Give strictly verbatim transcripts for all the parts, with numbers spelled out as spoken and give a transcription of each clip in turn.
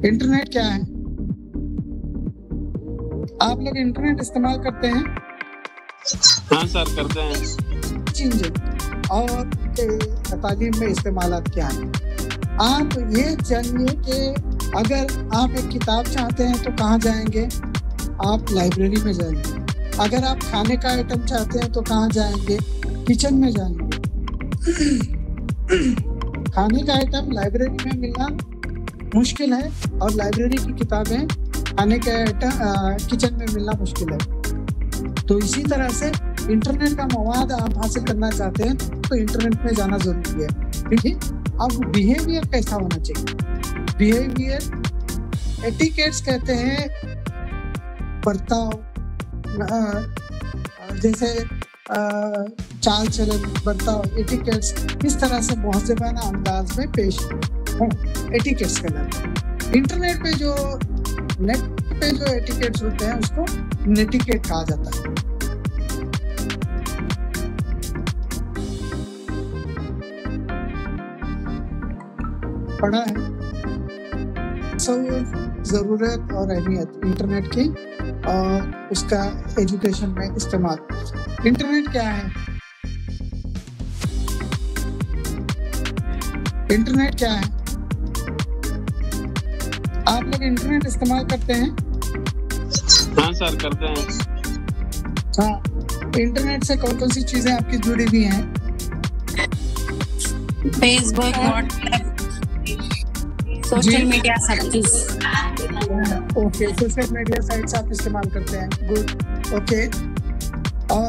Internet क्या है? आप लोग इंटरनेट इस्तेमाल करते हैं? हाँ सर, करते हैं। चीजें और के तालीम में इस्तेमालात क्या है? आप ये जानिए कि अगर आप एक किताब चाहते हैं तो कहाँ जाएंगे? आप लाइब्रेरी में जाएंगे। अगर आप खाने का आइटम चाहते हैं तो कहाँ जाएंगे? किचन में जाएंगे। खाने का आइटम लाइब्रेरी में मिलना मुश्किल है और लाइब्रेरी की किताबें खाने के आइटम किचन में मिलना मुश्किल है। तो इसी तरह से इंटरनेट का मवाद आप हासिल करना चाहते हैं तो इंटरनेट में जाना जरूरी है। ठीक है। अब बिहेवियर कैसा होना चाहिए? बिहेवियर एटिकेट्स कहते हैं, बर्ताव, जैसे चाल चलन, बर्ताव, एटिकेट्स, इस तरह से महज़बाना अंदाज में पेश हो, एटिकेट्स कहलाते हैं। इंटरनेट पे जो नेट पे जो एटिकेट्स होते हैं उसको नेटिकेट कहा जाता है। पढ़ा है सब ज़रूरत और अहमियत इंटरनेट की और उसका एजुकेशन में इस्तेमाल। इंटरनेट क्या है? इंटरनेट क्या है? आप लोग इंटरनेट इस्तेमाल करते हैं? हाँ सर, करते हैं। हाँ, इंटरनेट से कौन कौन सी चीजें आपकी जुड़ी हुई हैं? फेसबुक, व्हाट्सएप, सोशल मीडिया, सब चीज। ओके, सोशल मीडिया साइट्स आप इस्तेमाल करते हैं। गुड। ओके, और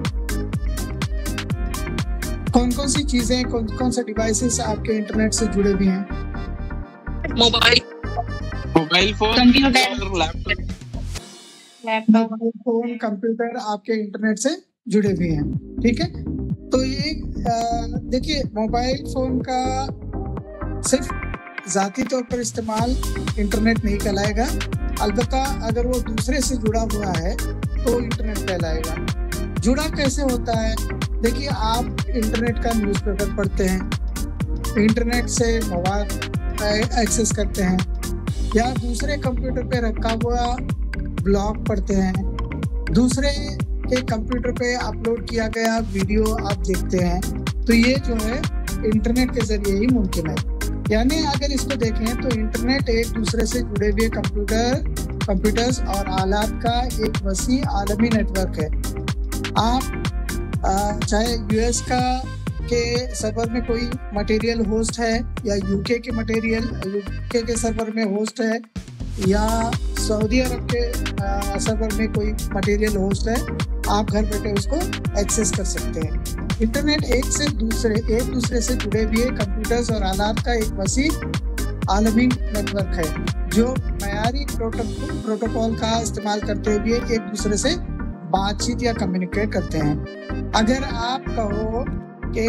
कौन कौन सी चीजें, कौन कौन से डिवाइसेस आपके इंटरनेट से जुड़े हुए हैं? Mobile mobile phone, computer, laptop laptop, phone, computer आपके इंटरनेट से जुड़े हुए हैं। ठीक है। तो ये देखिए, मोबाइल फोन का सिर्फ ज़ाती तौर पर इस्तेमाल इंटरनेट नहीं कहलाएगा, अलबत्ता अगर वो दूसरे से जुड़ा हुआ है तो इंटरनेट कहलाएगा। जुड़ा कैसे होता है? देखिए, आप इंटरनेट का न्यूज़पेपर पढ़ते हैं, इंटरनेट से मवाद एक्सेस करते हैं, या दूसरे कंप्यूटर पे रखा हुआ ब्लॉग पढ़ते हैं, दूसरे के कंप्यूटर पे अपलोड किया गया वीडियो आप देखते हैं। तो ये जो है इंटरनेट के जरिए ही मुमकिन है। यानी अगर इसको देखें तो इंटरनेट एक दूसरे से जुड़े हुए कंप्यूटर कंप्यूटर्स और आलात का एक वसी आलमी नेटवर्क है। आप चाहे यूएस का के सर्वर में कोई मटेरियल होस्ट है, या यूके के मटेरियल यूके के सर्वर में होस्ट है, या सऊदी अरब के सर्वर में कोई मटेरियल होस्ट है, आप घर बैठे उसको एक्सेस कर सकते हैं। इंटरनेट एक से दूसरे एक दूसरे से जुड़े हुए कंप्यूटर्स और आलात का एक वसी आलमी नेटवर्क है जो मयारी प्रोटोकॉल का इस्तेमाल करते हुए एक दूसरे से बातचीत या कम्युनिकेट करते हैं। अगर आप कहो कि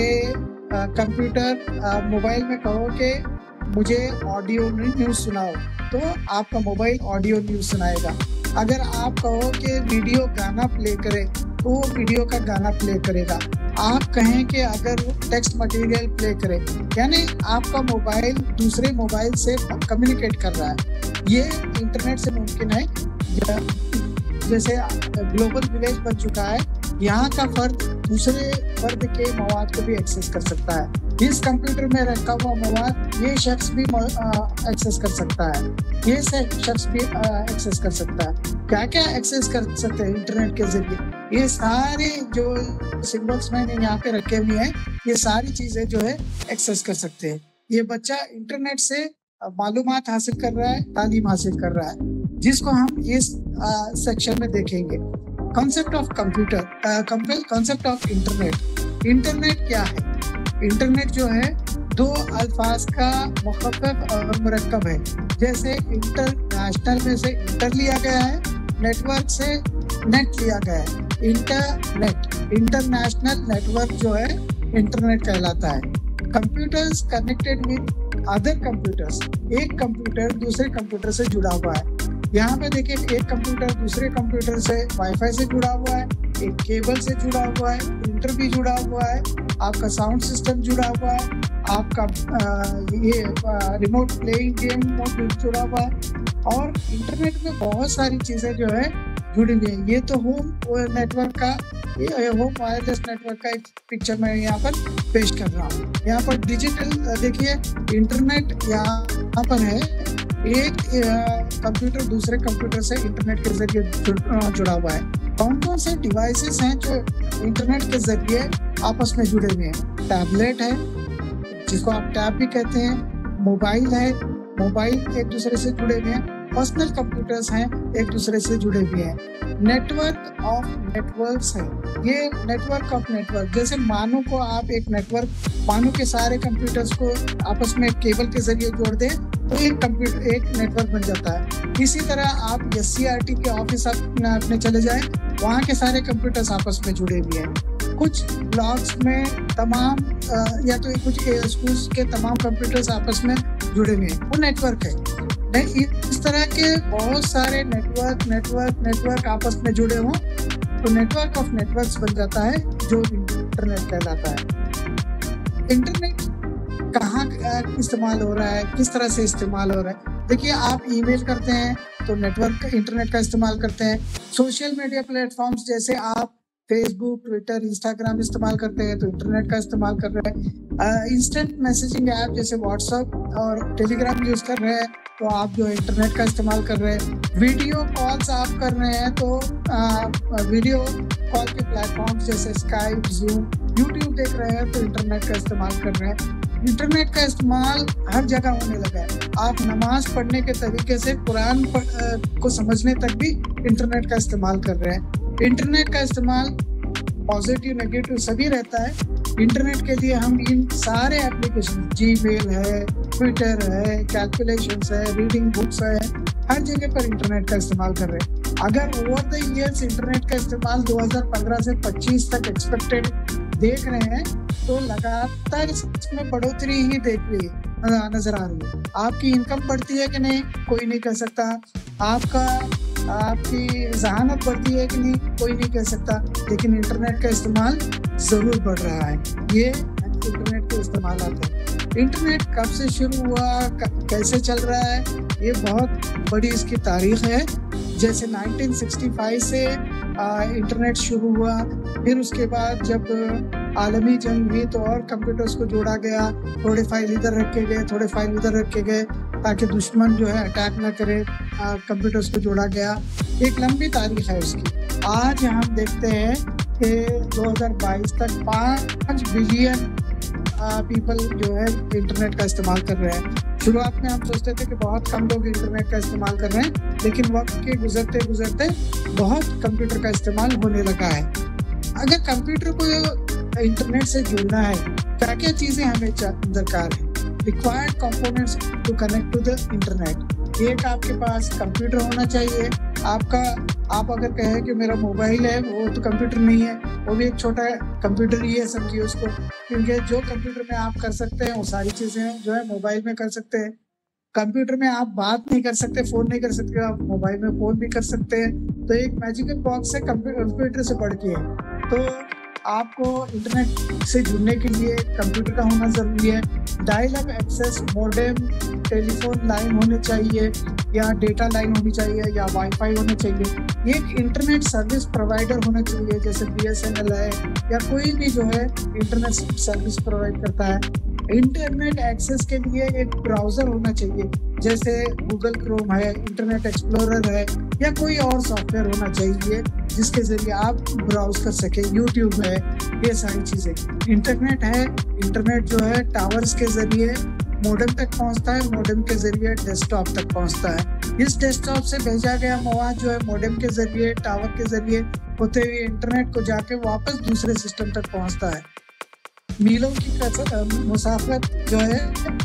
कंप्यूटर मोबाइल में कहो कि मुझे ऑडियो न्यूज़ सुनाओ, तो आपका मोबाइल ऑडियो न्यूज़ सुनाएगा। अगर आप कहो कि वीडियो गाना प्ले करे तो वो वीडियो का गाना प्ले करेगा। आप कहें कि अगर टेक्स्ट मटेरियल प्ले करे, यानी आपका मोबाइल दूसरे मोबाइल से कम्युनिकेट कर रहा है। ये इंटरनेट से मुमकिन है। जैसे ग्लोबल विलेज बन चुका है, यहाँ का फर्द दूसरे फर्द के मवाद को भी एक्सेस कर सकता है। इस कंप्यूटर में रखा हुआ मवाद ये शख्स भी एक्सेस कर सकता है, ये शख्स भी एक्सेस कर सकता है। क्या क्या एक्सेस कर सकते हैं इंटरनेट के जरिए? ये सारे जो सिंबल्स मैंने यहाँ पे रखे हुए हैं, ये सारी चीजें जो है एक्सेस कर सकते हैं। ये बच्चा इंटरनेट से मालूमात हासिल कर रहा है, तालीम हासिल कर रहा है, जिसको हम इस सेक्शन में देखेंगे। Concept of computer, concept of internet. Internet क्या है? इंटरनेट जो है दो अल्फाज का मुख़फ़्फ़फ़ और मुरक्कब है। जैसे इंटरनेशनल में से इंटर लिया गया है, नेटवर्क से नेट लिया गया है। इंटरनेट, इंटरनेशनल नेटवर्क जो है इंटरनेट कहलाता है। Computers connected with other computers, एक कंप्यूटर दूसरे कंप्यूटर से जुड़ा हुआ है। यहाँ पे देखिए, एक कंप्यूटर दूसरे कंप्यूटर से वाईफाई से जुड़ा हुआ है, एक केबल से जुड़ा हुआ है, प्रिंटर भी जुड़ा हुआ है, आपका साउंड सिस्टम जुड़ा हुआ है, आपका आ, ये रिमोट प्लेइंग गेम जुड़ा हुआ है, और इंटरनेट में बहुत सारी चीज़ें जो है जुड़ी हुई है। ये तो होम नेटवर्क का, ये होम वायरलेस नेटवर्क का एक पिक्चर मैं यहाँ पर पेश कर रहा हूँ। यहाँ पर डिजिटल देखिए, इंटरनेट यहाँ पर है, एक कंप्यूटर दूसरे कंप्यूटर से इंटरनेट के जरिए जुड़ा हुआ है। कौन कौन से डिवाइसेस हैं जो इंटरनेट के जरिए आपस में जुड़े हुए हैं? टैबलेट है, जिसको आप टैब भी कहते हैं, मोबाइल है, मोबाइल एक दूसरे से जुड़े हुए हैं, पर्सनल कंप्यूटर्स हैं, एक दूसरे से जुड़े हुए हैं। नेटवर्क ऑफ नेटवर्क्स है, ये नेटवर्क ऑफ नेटवर्क, जैसे मानो को आप एक नेटवर्क, मानो के सारे कंप्यूटर्स को आपस में केबल के जरिए जोड़ दें तो एक कंप्यूटर एक नेटवर्क बन जाता है। इसी तरह आप एस सी आर टी के ऑफिस अपने चले जाएं, वहाँ के सारे कंप्यूटर्स आपस में जुड़े हुए हैं। कुछ ब्लॉक्स में तमाम या तो कुछ स्कूल्स के तमाम कंप्यूटर्स आपस में जुड़े हुए हैं, वो नेटवर्क है। नहीं, इस तरह के बहुत सारे नेटवर्क नेटवर्क नेटवर्क आपस में जुड़े हों तो नेटवर्क ऑफ नेटवर्क्स बन जाता है, जो इंटरनेट कहलाता है। इंटरनेट कहाँ इस्तेमाल हो रहा है, किस तरह से इस्तेमाल हो रहा है? देखिए, आप ईमेल करते हैं तो नेटवर्क इंटरनेट का इस्तेमाल करते हैं। सोशल मीडिया प्लेटफॉर्म्स जैसे आप फेसबुक, ट्विटर, इंस्टाग्राम इस्तेमाल करते हैं तो इंटरनेट का इस्तेमाल कर रहे हैं। इंस्टेंट मैसेजिंग ऐप जैसे व्हाट्सएप और टेलीग्राम यूज़ कर रहे हैं तो आप जो इंटरनेट का इस्तेमाल कर रहे हैं। वीडियो कॉल्स आप कर रहे हैं तो आ, वीडियो कॉल के प्लेटफॉर्म्स जैसे स्काइप, जूम, यूट्यूब देख रहे हैं तो इंटरनेट का इस्तेमाल कर रहे हैं। इंटरनेट का इस्तेमाल हर जगह होने लगा है। आप नमाज पढ़ने के तरीके से कुरान को समझने तक भी इंटरनेट का इस्तेमाल कर रहे हैं। इंटरनेट का इस्तेमाल पॉजिटिव नेगेटिव सभी रहता है। इंटरनेट के लिए हम इन सारे एप्लीकेशन, जीमेल है, ट्विटर है, कैलकुलेशंस है, रीडिंग बुक्स है, हर जगह पर इंटरनेट का इस्तेमाल कर रहे हैं। अगर ओवर द ईयर्स इंटरनेट का इस्तेमाल दो हज़ार पंद्रह से पच्चीस तक एक्सपेक्टेड देख रहे हैं तो लगातार इसमें बढ़ोतरी ही देख रही है, नजर आ रही है। आपकी इनकम बढ़ती है कि नहीं, कोई नहीं कह सकता। आपका आपकी जहानत बढ़ती है कि नहीं, कोई नहीं कह सकता। लेकिन इंटरनेट का इस्तेमाल जरूर बढ़ रहा है। ये इंटरनेट के इस्तेमाल आते हैं। इंटरनेट कब से शुरू हुआ, कैसे चल रहा है, ये बहुत बड़ी इसकी तारीख है। जैसे नाइनटीन सिक्सटी फाइव से आ, इंटरनेट शुरू हुआ, फिर उसके बाद जब आलमी जंग हुई तो और कंप्यूटर्स को जोड़ा गया। थोड़े फाइल इधर रखे गए, थोड़े फाइल उधर रखे गए ताकि दुश्मन जो है अटैक ना करे, कंप्यूटर्स को जोड़ा गया। एक लंबी तारीख है उसकी। आज हम देखते हैं कि दो हज़ार बाईस तक पाँच बिलियन पीपल जो है इंटरनेट का इस्तेमाल कर रहे हैं। शुरुआत में हम सोचते थे कि बहुत कम लोग इंटरनेट का इस्तेमाल कर रहे हैं, लेकिन वक्त के गुजरते गुजरते बहुत कंप्यूटर का इस्तेमाल होने लगा है। अगर कंप्यूटर को इंटरनेट से जुड़ना है, क्या क्या चीज़ें हमें दरकार है? Required components to connect to the internet. एक, आपके पास कंप्यूटर होना चाहिए। आपका आप अगर कहें कि मेरा मोबाइल है, वो तो कंप्यूटर नहीं है, वो भी एक छोटा कंप्यूटर ही है, समझिए उसको। क्योंकि जो कंप्यूटर में आप कर सकते हैं वो सारी चीज़ें जो है मोबाइल में कर सकते हैं। कंप्यूटर में आप बात नहीं कर सकते, फ़ोन नहीं कर सकते, आप मोबाइल में फ़ोन भी कर सकते हैं। तो एक मैजिकल बॉक्स है कंप्यूटर से बढ़ के है। तो आपको इंटरनेट से जुड़ने के लिए कंप्यूटर का होना ज़रूरी है। Dial up access modem, telephone line होने चाहिए, या डेटा लाइन होनी चाहिए, या वाईफाई होना चाहिए। एक इंटरनेट सर्विस प्रोवाइडर होना चाहिए, जैसे बी एस एन एल है या कोई भी जो है इंटरनेट सर्विस प्रोवाइड करता है। इंटरनेट एक्सेस के लिए एक ब्राउज़र होना चाहिए, जैसे गूगल क्रोम है, इंटरनेट एक्सप्लोरर है, या कोई और सॉफ्टवेयर होना चाहिए जिसके ज़रिए आप ब्राउज कर सके। यूट्यूब है, ये सारी चीज़ें। इंटरनेट है, इंटरनेट जो है टावर्स के ज़रिए मॉडेम तक पहुंचता है, मॉडेम के ज़रिए डेस्कटॉप तक पहुंचता है। इस डेस्कटॉप से भेजा गया मवाद जो है मॉडेम के ज़रिए, टावर के ज़रिए होते हुए इंटरनेट को जाके वापस दूसरे सिस्टम तक पहुंचता है। मीलों की मुसाफत जो है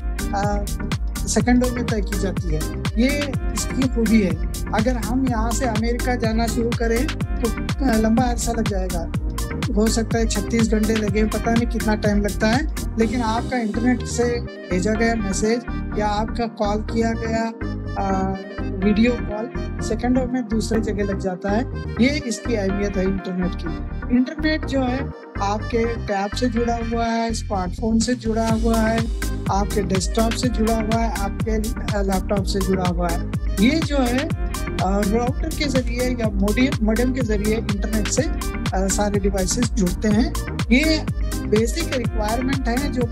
आ, सेकंडों में तय की जाती है। ये इसकी खूबी है। अगर हम यहाँ से अमेरिका जाना शुरू करें तो लंबा अरसा लग जाएगा, हो सकता है छत्तीस घंटे लगे, पता नहीं कितना टाइम लगता है। लेकिन आपका इंटरनेट से भेजा गया मैसेज या आपका कॉल किया गया आ, वीडियो कॉल सेकंडों में दूसरे जगह लग जाता है। ये इसकी अहमियत है इंटरनेट की। इंटरनेट जो है आपके टैब से जुड़ा हुआ है, स्मार्टफोन से जुड़ा हुआ है, आपके डेस्कटॉप से जुड़ा हुआ है, आपके लैपटॉप से जुड़ा हुआ है। ये जो है राउटर के जरिए या मोडेम मोडेम के जरिए इंटरनेट से आ, सारे डिवाइसेस जुड़ते हैं। ये बेसिक रिक्वायरमेंट है जो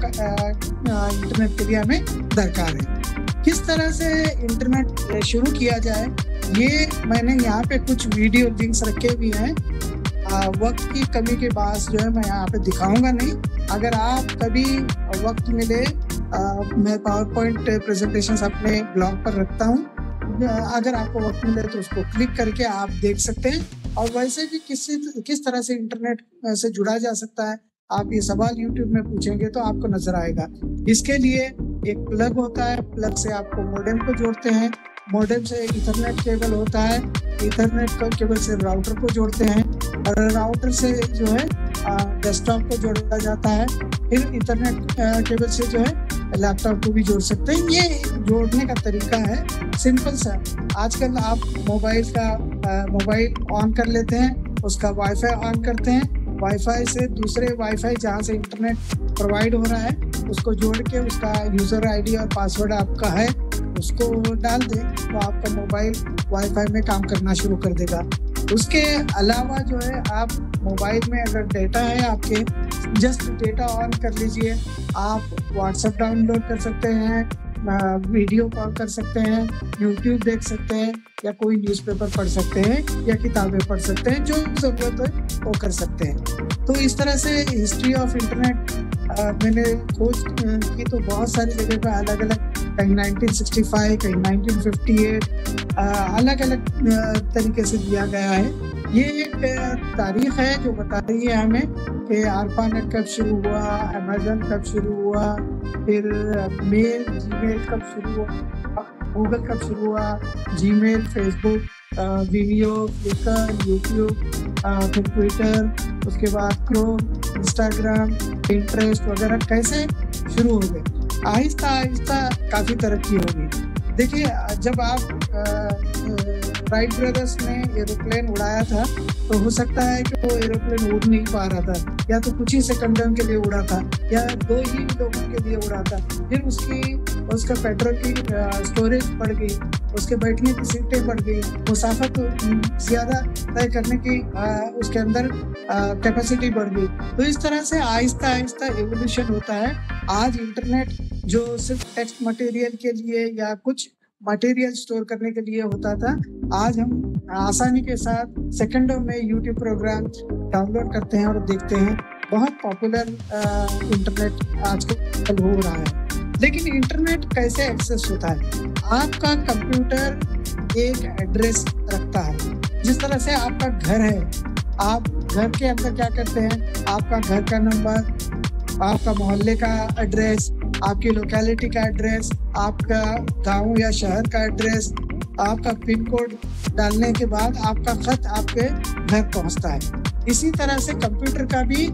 इंटरनेट के लिए हमें दरकार है। किस तरह से इंटरनेट शुरू किया जाए, ये मैंने यहाँ पे कुछ वीडियो लिंक्स रखे भी हैं। वक्त की कमी के बाद जो है मैं यहाँ पे दिखाऊंगा नहीं। अगर आप कभी वक्त मिले, आ, मैं पावर पॉइंट प्रेजेंटेशन अपने ब्लॉग पर रखता हूँ। अगर आपको वक्त मिले तो उसको क्लिक करके आप देख सकते हैं। और वैसे भी किस किस तरह से इंटरनेट से जुड़ा जा सकता है, आप ये सवाल यूट्यूब में पूछेंगे तो आपको नजर आएगा। इसके लिए एक प्लग होता है, प्लग से आपको मोडेम को जोड़ते हैं, मोडेम से इथरनेट केबल होता है, इथरनेट केबल से राउटर को जोड़ते हैं, और राउटर से जो है डेस्कटॉप को जोड़ा जाता है, फिर इथरनेट केबल से जो है लैपटॉप को भी जोड़ सकते हैं। ये जोड़ने का तरीका है सिंपल सा। आजकल आप मोबाइल का मोबाइल ऑन कर लेते हैं, उसका वाईफाई ऑन करते हैं, वाईफाई से दूसरे वाईफाई जहाँ से इंटरनेट प्रोवाइड हो रहा है उसको जोड़ के उसका यूज़र आईडी और पासवर्ड आपका है उसको डाल दें तो आपका मोबाइल वाईफाई में काम करना शुरू कर देगा। उसके अलावा जो है आप मोबाइल में अगर डेटा है आपके, जस्ट डेटा ऑन कर लीजिए। आप व्हाट्सएप डाउनलोड कर सकते हैं, वीडियो कॉल कर सकते हैं, यूट्यूब देख सकते हैं, या कोई न्यूज़पेपर पढ़ सकते हैं, या किताबें पढ़ सकते हैं। जो ज़रूरत है वो कर सकते हैं। तो इस तरह से हिस्ट्री ऑफ इंटरनेट मैंने खोज की तो बहुत सारी जगह पर अलग अलग, कहीं नाइनटीन सिक्सटी फाइव, कहीं नाइनटीन फिफ्टी एट, अलग अलग तरीके से दिया गया है। ये एक तारीख है जो बता रही है हमें कि आरपानेट कब शुरू हुआ, अमेजन कब शुरू हुआ, फिर मेल जीमेल कब शुरू हुआ, गूगल कब शुरू हुआ, Gmail, Facebook, video, Flickr, YouTube, फिर ट्विटर, उसके बाद क्रोम, इंस्टाग्राम, पिंटरेस्ट वगैरह कैसे शुरू हो गए। आहिस्ता आहिस्ता काफ़ी तरक्की होगी। देखिए, जब आप राइट ब्रदर्स ने एरोप्लेन उड़ाया था तो हो सकता है कि वो एरोप्लेन उड़ नहीं पा रहा था, या तो कुछ ही सेकंडों के लिए उड़ा था, या दो ही लोगों के लिए उड़ा था। फिर उसकी उसका पेट्रोल की स्टोरेज बढ़ गई, उसके बैठने की सीटें बढ़ गई, मुसाफत ज़्यादा तय करने की आ, उसके अंदर कैपेसिटी बढ़ गई। तो इस तरह से आहिस्ता आहिस्ता एवोल्यूशन होता है। आज इंटरनेट जो सिर्फ टेक्स्ट मटेरियल के लिए या कुछ मटेरियल स्टोर करने के लिए होता था, आज हम आसानी के साथ सेकंडों में यूट्यूब प्रोग्राम डाउनलोड करते हैं और देखते हैं। बहुत पॉपुलर इंटरनेट आजकल हो रहा है। लेकिन इंटरनेट कैसे एक्सेस होता है? आपका कंप्यूटर एक एड्रेस रखता है। जिस तरह से आपका घर है, आप घर के अंदर क्या करते हैं, आपका घर का नंबर, आपका मोहल्ले का एड्रेस, आपकी लोकेलिटी का एड्रेस, आपका गांव या शहर का एड्रेस, आपका पिन कोड डालने के बाद आपका खत आपके घर पहुंचता है। इसी तरह से कंप्यूटर का भी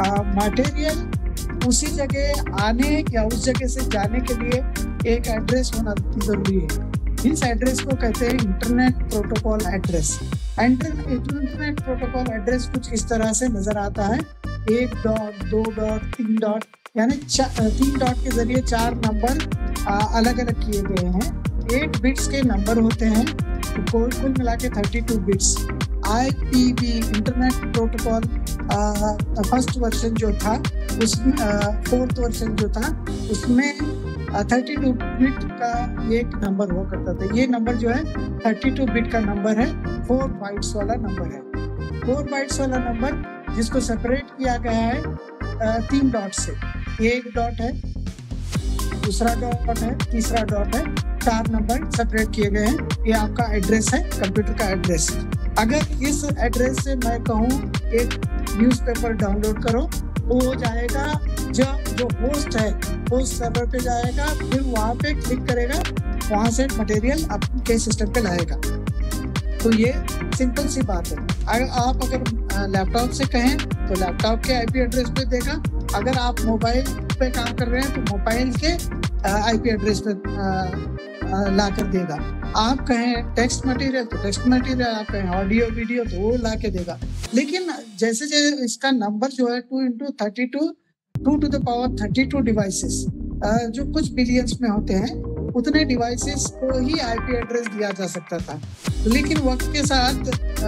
मटेरियल उसी जगह आने या उस जगह से जाने के लिए एक एड्रेस होना जरूरी है। इस एड्रेस को कहते हैं internet protocol address. Internet protocol address कुछ इस तरह से नजर आता है। एक डॉट, दो डॉट, तीन डॉट, यानी तीन डॉट के जरिए चार नंबर अलग अलग किए गए हैं। एट बिट्स के नंबर होते हैं, तो कुल कुल मिला के thirty two bits. I P V internet protocol first version जो था, उसमें फोर्थ वर्जन जो था उसमें थर्टी टू बिट का एक नंबर हुआ करता था। ये नंबर जो है थर्टी टू बिट का नंबर है, फोर बाइट्स वाला नंबर है। फोर बाइट्स वाला नंबर जिसको सेपरेट किया गया है आ, तीन डॉट से। एक डॉट है, दूसरा डॉट है, तीसरा डॉट है, चार नंबर सेपरेट किए गए हैं। ये आपका एड्रेस है, कंप्यूटर का एड्रेस। अगर इस एड्रेस से मैं कहूँ एक न्यूज़पेपर डाउनलोड करो, तो हो जाएगा जो जो होस्ट है होस्ट सर्वर पे जाएगा, फिर वहाँ पे क्लिक करेगा, वहाँ से मटेरियल आपके सिस्टम पे लाएगा। तो ये सिंपल सी बात है। अगर आप अगर लैपटॉप से कहें तो लैपटॉप के आईपी एड्रेस पे देगा। अगर आप मोबाइल पे काम कर रहे हैं तो मोबाइल के आईपी एड्रेस पे ला कर देगा। आप कहें टेक्स्ट मटेरियल तो टेक्स्ट मटेरियल, आप कहें ऑडियो वीडियो तो वो ला के देगा। लेकिन जैसे जैसे इसका नंबर जो है two into thirty two two to the power thirty two devices जो कुछ बिलियंस में होते हैं, उतने डिवाइसेस को ही आईपी एड्रेस दिया जा सकता था। लेकिन वक्त के साथ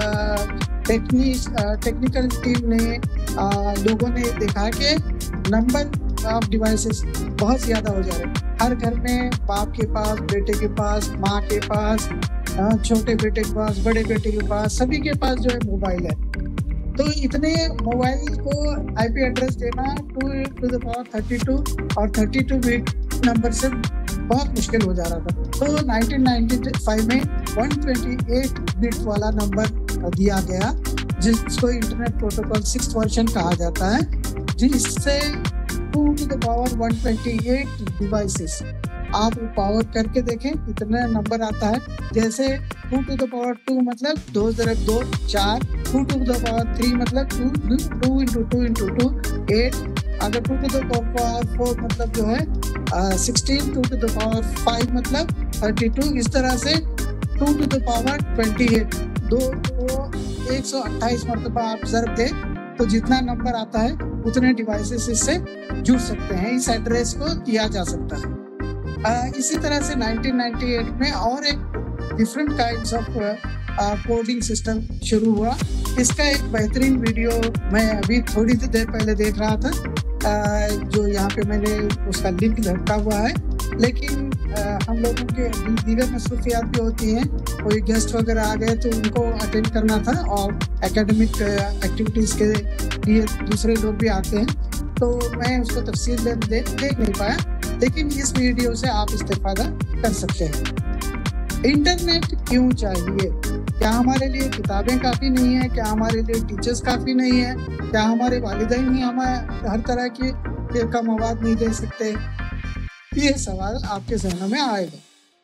टेक्निक टेक्निकल टीम ने आ, लोगों ने देखा कि नंबर ऑफ डिवाइसेस बहुत ज़्यादा हो जा रहे हैं। हर घर में बाप के पास, बेटे के पास, माँ के पास, छोटे बेटे के पास, बड़े बेटे के पास, सभी के पास जो है मोबाइल है। तो इतने मोबाइल को आईपी एड्रेस देना two to the power thirty two और थर्टी टू बिट नंबर से बहुत मुश्किल हो जा रहा था। तो नाइनटीन नाइंटी फाइव में वन ट्वेंटी एट बिट वाला नंबर दिया गया, जिसको इंटरनेट प्रोटोकॉल सिक्स वर्जन कहा जाता है, जिससे to to the power one twenty eight devices आप पावर करके देखें कितना नंबर आता है। जैसे to to the power to मतलब दो जरब दो चार, to to the power three मतलब to two into two into two eight, अगर to to the power four मतलब जो है sixteen, to to the power five मतलब थर्टी टू, इस तरह से to to the power twenty eight, दो तो एक सौ अट्ठाईस मरतबा आप जरब दें तो जितना नंबर आता है उतने डिवाइसेस इससे जुड़ सकते हैं, इस एड्रेस को दिया जा सकता है। uh, इसी तरह से नाइनटीन नाइंटी एट में और एक different kinds of coding system शुरू हुआ। इसका एक बेहतरीन वीडियो मैं अभी थोड़ी सी देर पहले देख रहा था, uh, जो यहाँ पे मैंने उसका लिंक रखा हुआ है। लेकिन uh, हम लोगों के दीगर मसरूफियात भी होती हैं, कोई गेस्ट वगैरह आ गए तो उनको अटेंड करना था और एकेडमिक एक्टिविटीज़ के लिए दूसरे लोग भी आते हैं, तो मैं उसको तफसील दे, दे, देख नहीं पाया। लेकिन इस वीडियो से आप इस्तेफादा कर सकते हैं। इंटरनेट क्यों चाहिए? क्या हमारे लिए किताबें काफ़ी नहीं है? क्या हमारे लिए टीचर्स काफ़ी नहीं है? क्या हमारे वालिदैन ही हमें हर तरह की का मवाद नहीं दे सकते? ये सवाल आपके जहनों में आएगा।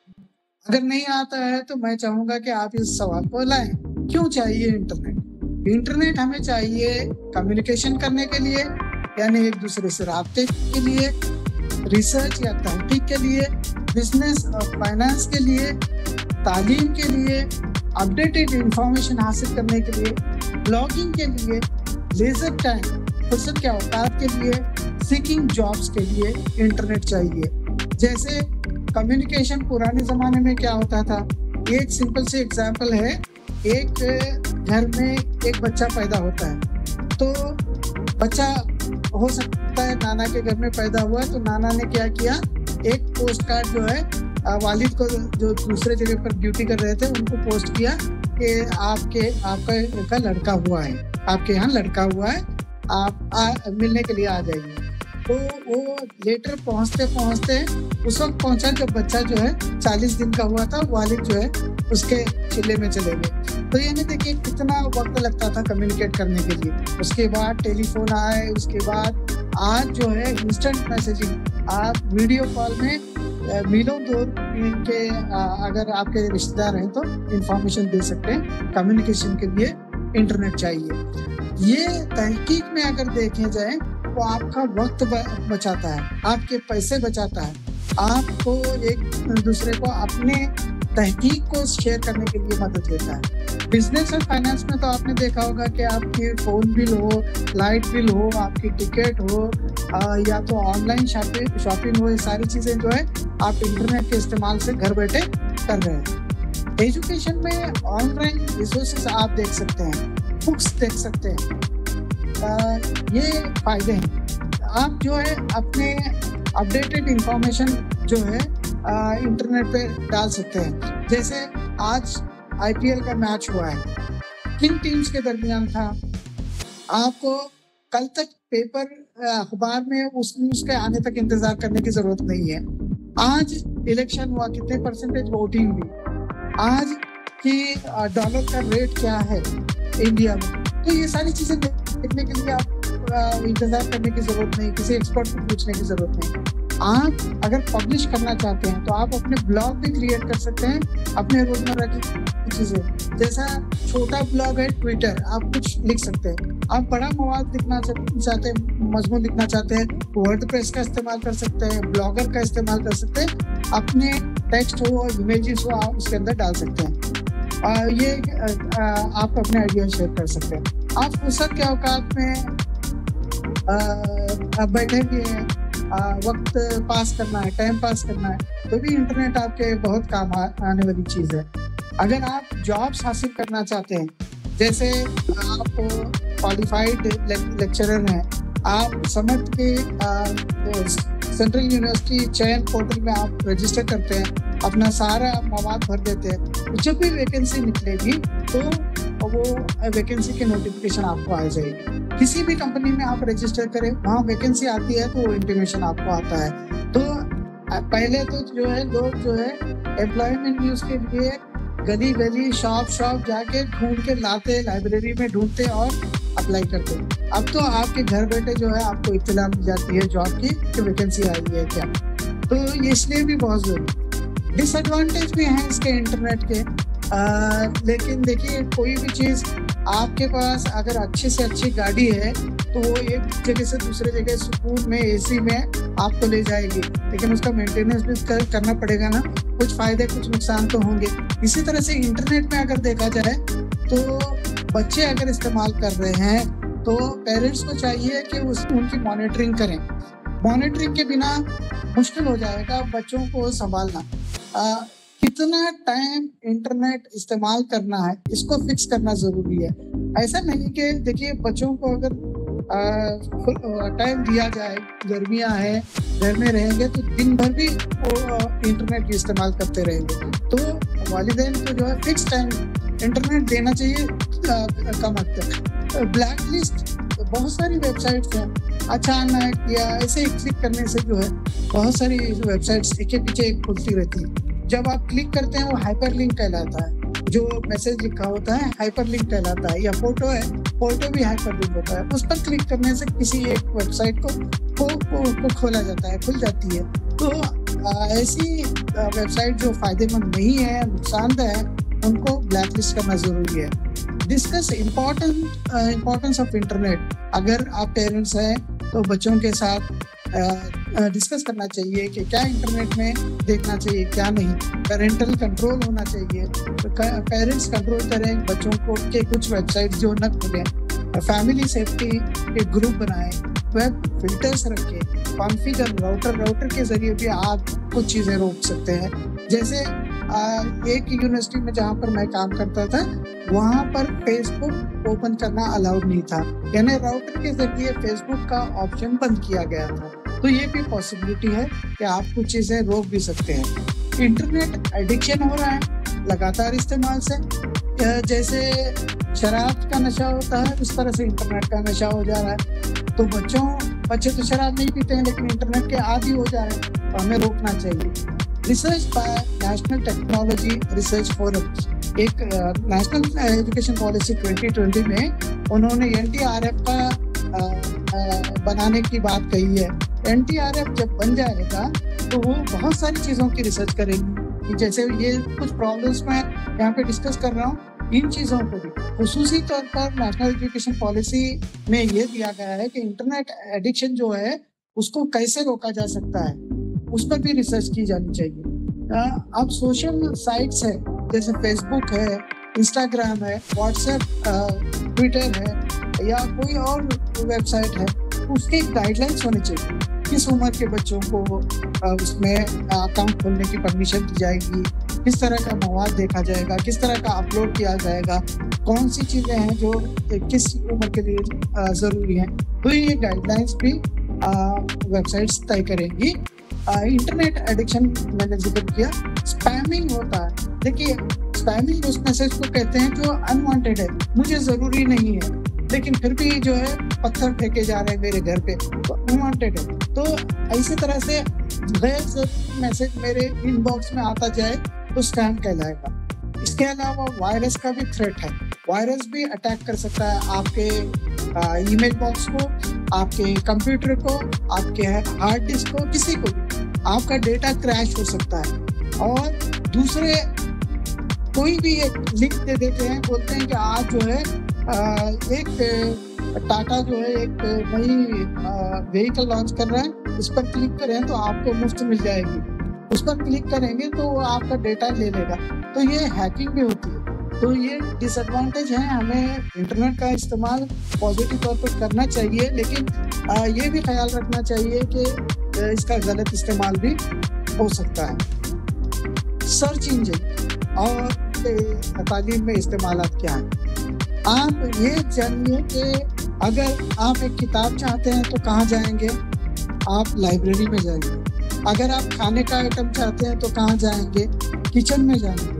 अगर नहीं आता है तो मैं चाहूँगा कि आप इस सवाल को लाएं। क्यों चाहिए इंटरनेट? इंटरनेट हमें चाहिए कम्युनिकेशन करने के लिए, यानी एक दूसरे से राब्ते के लिए, रिसर्च या तहकीक के लिए, बिजनेस और फाइनेंस के लिए, तालीम के लिए, अपडेटेड इंफॉर्मेशन हासिल करने के लिए, ब्लॉगिंग के लिए, लेजर टाइम फुर्सत के औकात के लिए, सीकिंग जॉब्स के लिए इंटरनेट चाहिए। जैसे कम्युनिकेशन पुराने ज़माने में क्या होता था, एक सिंपल सी एग्जांपल है, एक घर में एक बच्चा पैदा होता है, तो बच्चा हो सकता है नाना के घर में पैदा हुआ, तो नाना ने क्या किया, एक पोस्ट कार्ड जो है वालिद को जो दूसरे जगह पर ड्यूटी कर रहे थे उनको पोस्ट किया कि आपके आपका का लड़का हुआ है, आपके यहाँ लड़का हुआ है, आप आ, मिलने के लिए आ जाइए। तो वो लेटर पहुँचते पहुँचते उस वक्त पहुँचा जब बच्चा जो है चालीस दिन का हुआ था, वालिद जो है उसके चिल्ले में चले गए। तो यानी देखिए कितना वक्त लगता था कम्युनिकेट करने के लिए। उसके बाद टेलीफोन आए, उसके बाद आज जो है इंस्टेंट मैसेजिंग, आप वीडियो कॉल में मीलों दूर के अगर आपके रिश्तेदार हैं तो इंफॉर्मेशन दे सकते हैं। कम्युनिकेशन के लिए इंटरनेट चाहिए। ये तहकीक में अगर देखे जाए तो आपका वक्त बचाता है, आपके पैसे बचाता है, आपको एक दूसरे को अपने तहकीक को शेयर करने के लिए मदद देता है। बिजनेस और फाइनेंस में तो आपने देखा होगा कि आपकी फ़ोन बिल हो, लाइट बिल हो, आपकी टिकट हो, आ, या तो ऑनलाइन शॉपिंग शॉपिंग हो, ये सारी चीज़ें जो है आप इंटरनेट के इस्तेमाल से घर बैठे कर रहे हैं। एजुकेशन में ऑनलाइन रिसोर्सेज आप देख सकते हैं, बुक्स देख सकते हैं, आ, ये फ़ायदे हैं। आप जो है अपने अपडेटेड इंफॉर्मेशन जो है आ, इंटरनेट पे डाल सकते हैं। जैसे आज आईपीएल का मैच हुआ है, किन टीम्स के दरमियान था, आपको कल तक पेपर अखबार में उस न्यूज़ के आने तक इंतज़ार करने की ज़रूरत नहीं है। आज इलेक्शन हुआ, कितने परसेंटेज वोटिंग हुई, आज की डॉलर का रेट क्या है इंडिया में, तो ये सारी चीज़ें देखने के लिए आप इंतज़ार करने की ज़रूरत नहीं, किसी एक्सपर्ट को पूछने की ज़रूरत नहीं। आप अगर पब्लिश करना चाहते हैं तो आप अपने ब्लॉग भी क्रिएट कर सकते हैं, अपने रोजमर्रा की चीज़ें। जैसा छोटा ब्लॉग है ट्विटर, आप कुछ लिख सकते हैं। आप बड़ा मवाद लिखना चाहते हैं, मजमून लिखना चाहते हैं, वर्डप्रेस का इस्तेमाल कर सकते हैं, ब्लॉगर का इस्तेमाल कर सकते हैं, अपने टेक्स्ट हो, इमेजेस हो, आप उसके अंदर डाल सकते हैं। आ, ये आ, आप अपने आइडिया शेयर कर सकते हैं। आप फुर्सत के औकात में आ, बैठे भी हैं, वक्त पास करना है, टाइम पास करना है, तो भी इंटरनेट आपके बहुत काम आ, आने वाली चीज़ है। अगर आप जॉब्स हासिल करना चाहते हैं, जैसे आप क्वालिफाइड लेक्चरर हैं, आप समर्थ के सेंट्रल यूनिवर्सिटी चयन पोर्टल में आप रजिस्टर करते हैं, अपना सारा मवाद भर देते हैं, तो जब भी वैकेंसी निकलेगी तो वो वैकेंसी की नोटिफिकेशन आपको आ जाएगी। किसी भी कंपनी में आप रजिस्टर करें, वहाँ वैकेंसी आती है तो वो इंटीमेशन आपको आता है। तो पहले तो जो है लोग जो है एम्प्लॉयमेंट न्यूज़ के लिए गली गली शॉप शॉप जाके ढूंढ के लाते, लाइब्रेरी में ढूंढते और अप्लाई करते। अब तो आपके घर बैठे जो है आपको इत्तला मिल जाती है जॉब की कि वैकेंसी आई है क्या। तो ये इसलिए भी बहुत जरूरी। डिसएडवांटेज भी हैं इसके इंटरनेट के, आ, लेकिन देखिए कोई भी चीज़ आपके पास अगर अच्छे से अच्छी गाड़ी है तो वो एक जगह से दूसरे जगह सुकून में एसी में आपको ले जाएगी, लेकिन उसका मेंटेनेंस भी कर, करना पड़ेगा ना। कुछ फायदे कुछ नुकसान तो होंगे। इसी तरह से इंटरनेट में अगर देखा जाए तो बच्चे अगर इस्तेमाल कर रहे हैं तो पेरेंट्स को चाहिए कि उस उनकी मॉनिटरिंग करें। मॉनिटरिंग के बिना मुश्किल हो जाएगा बच्चों को संभालना। आ, कितना टाइम इंटरनेट इस्तेमाल करना है इसको फिक्स करना जरूरी है। ऐसा नहीं कि देखिए बच्चों को अगर टाइम दिया जाए, गर्मियां है घर में रहेंगे तो दिन भर भी वो इंटरनेट इस्तेमाल करते रहेंगे, तो वालिदैन को जो है फिक्स टाइम इंटरनेट देना चाहिए कम हद तक। ब्लैक लिस्ट बहुत सारी वेबसाइट्स हैं, अचानक या ऐसे ही क्लिक करने से जो है बहुत सारी वेबसाइट्स एक के पीछे एक खुलती रहती है। जब आप क्लिक करते हैं वो हाइपर लिंक कहलाता है, जो मैसेज लिखा होता है हाइपर लिंक कहलाता है, या फोटो है फोटो भी हाइपर लिंक होता है। उस पर क्लिक करने से किसी एक वेबसाइट को को, को, को खोला जाता है, खुल जाती है। तो आ, ऐसी वेबसाइट जो फायदेमंद नहीं है, नुकसानदेह है, उनको ब्लैक लिस्ट करना जरूरी है। Discuss important importance of internet. अगर आप पेरेंट्स हैं तो बच्चों के साथ डिस्कस करना चाहिए कि क्या इंटरनेट में देखना चाहिए क्या नहीं। पेरेंटल कंट्रोल होना चाहिए, तो पेरेंट्स कंट्रोल करें बच्चों को कि कुछ वेबसाइट जो न खुलें। फैमिली सेफ्टी के ग्रुप बनाएं, वेब फिल्टर्स रखें, कॉन्फ़िगर राउटर राउटर के जरिए भी आप कुछ चीज़ें रोक सकते हैं। जैसे आ, एक यूनिवर्सिटी में जहाँ पर मैं काम करता था वहाँ पर फेसबुक ओपन करना अलाउड नहीं था, यानी राउटर के जरिए फेसबुक का ऑप्शन बंद किया गया था। तो ये भी पॉसिबिलिटी है कि आप कुछ चीज़ें रोक भी सकते हैं। इंटरनेट एडिक्शन हो रहा है लगातार इस्तेमाल से, जैसे शराब का नशा होता है उस तरह से इंटरनेट का नशा हो जा रहा है। तो बच्चों बच्चे तो शराब नहीं पीते हैं लेकिन इंटरनेट के आदी हो जा रहे हैं, तो हमें रोकना चाहिए। Research by national technology research forum, एक national education policy twenty twenty में उन्होंने एन टी आर एफ का आ, आ, बनाने की बात कही है। एन टी आर एफ जब बन जाएगा तो वो बहुत सारी चीज़ों की रिसर्च करेंगी, जैसे ये कुछ प्रॉब्लम्स मैं यहाँ पे डिस्कस कर रहा हूँ, इन चीज़ों को भी खुसूसी तौर पर नेशनल एजुकेशन पॉलिसी में ये दिया गया है कि इंटरनेट एडिक्शन जो है उसको कैसे रोका जा सकता है, उस पर भी रिसर्च की जानी चाहिए। आ, अब सोशल साइट्स है जैसे फेसबुक है, इंस्टाग्राम है, व्हाट्सएप, ट्विटर है या कोई और वेबसाइट है, उसके गाइडलाइंस होने चाहिए। किस उम्र के बच्चों को आ, उसमें अकाउंट खोलने की परमिशन दी जाएगी, किस तरह का मवाद देखा जाएगा, किस तरह का अपलोड किया जाएगा, कौन सी चीज़ें हैं जो किस उम्र के लिए ज़रूरी हैं। तो ये गाइडलाइंस भी वेबसाइट्स तय करेंगी। इंटरनेट एडिक्शन मैंने जिक्र किया। स्पैमिंग होता है, देखिए स्पैमिंग उस मैसेज को कहते हैं जो अनवांटेड है, मुझे ज़रूरी नहीं है लेकिन फिर भी जो है पत्थर फेंके जा रहे हैं मेरे घर पे, तो अनवांटेड है। तो इसी तरह से गैर ज़रूरी मैसेज मेरे इनबॉक्स में आता जाए तो स्पैम कहलाएगा। इसके अलावा वायरस का भी थ्रेट है, वायरस भी अटैक कर सकता है आपके ईमेल बॉक्स को, आपके कंप्यूटर को, आपके हार्ड डिस्क को, किसी को भी आपका डेटा क्रैश हो सकता है। और दूसरे कोई भी एक लिंक दे देते हैं, बोलते हैं कि आज जो है एक टाटा जो है एक नई व्हीकल लॉन्च कर रहा है, इस पर क्लिक करें तो आपको मुफ्त मिल जाएगी। उस पर क्लिक करेंगे तो आपका डेटा ले लेगा। तो ये हैकिंग भी होती है। तो ये डिसएडवांटेज है। हमें इंटरनेट का इस्तेमाल पॉजिटिव तौर पर करना चाहिए, लेकिन आ, ये भी ख्याल रखना चाहिए कि इसका गलत इस्तेमाल भी हो सकता है। सर्च इंजन और तालीम में इस्तेमाल क्या है? आप ये जानिए कि अगर आप एक किताब चाहते हैं तो कहाँ जाएंगे? आप लाइब्रेरी में जाएंगे। अगर आप खाने का आइटम चाहते हैं तो कहाँ जाएंगे? किचन में जाएंगे।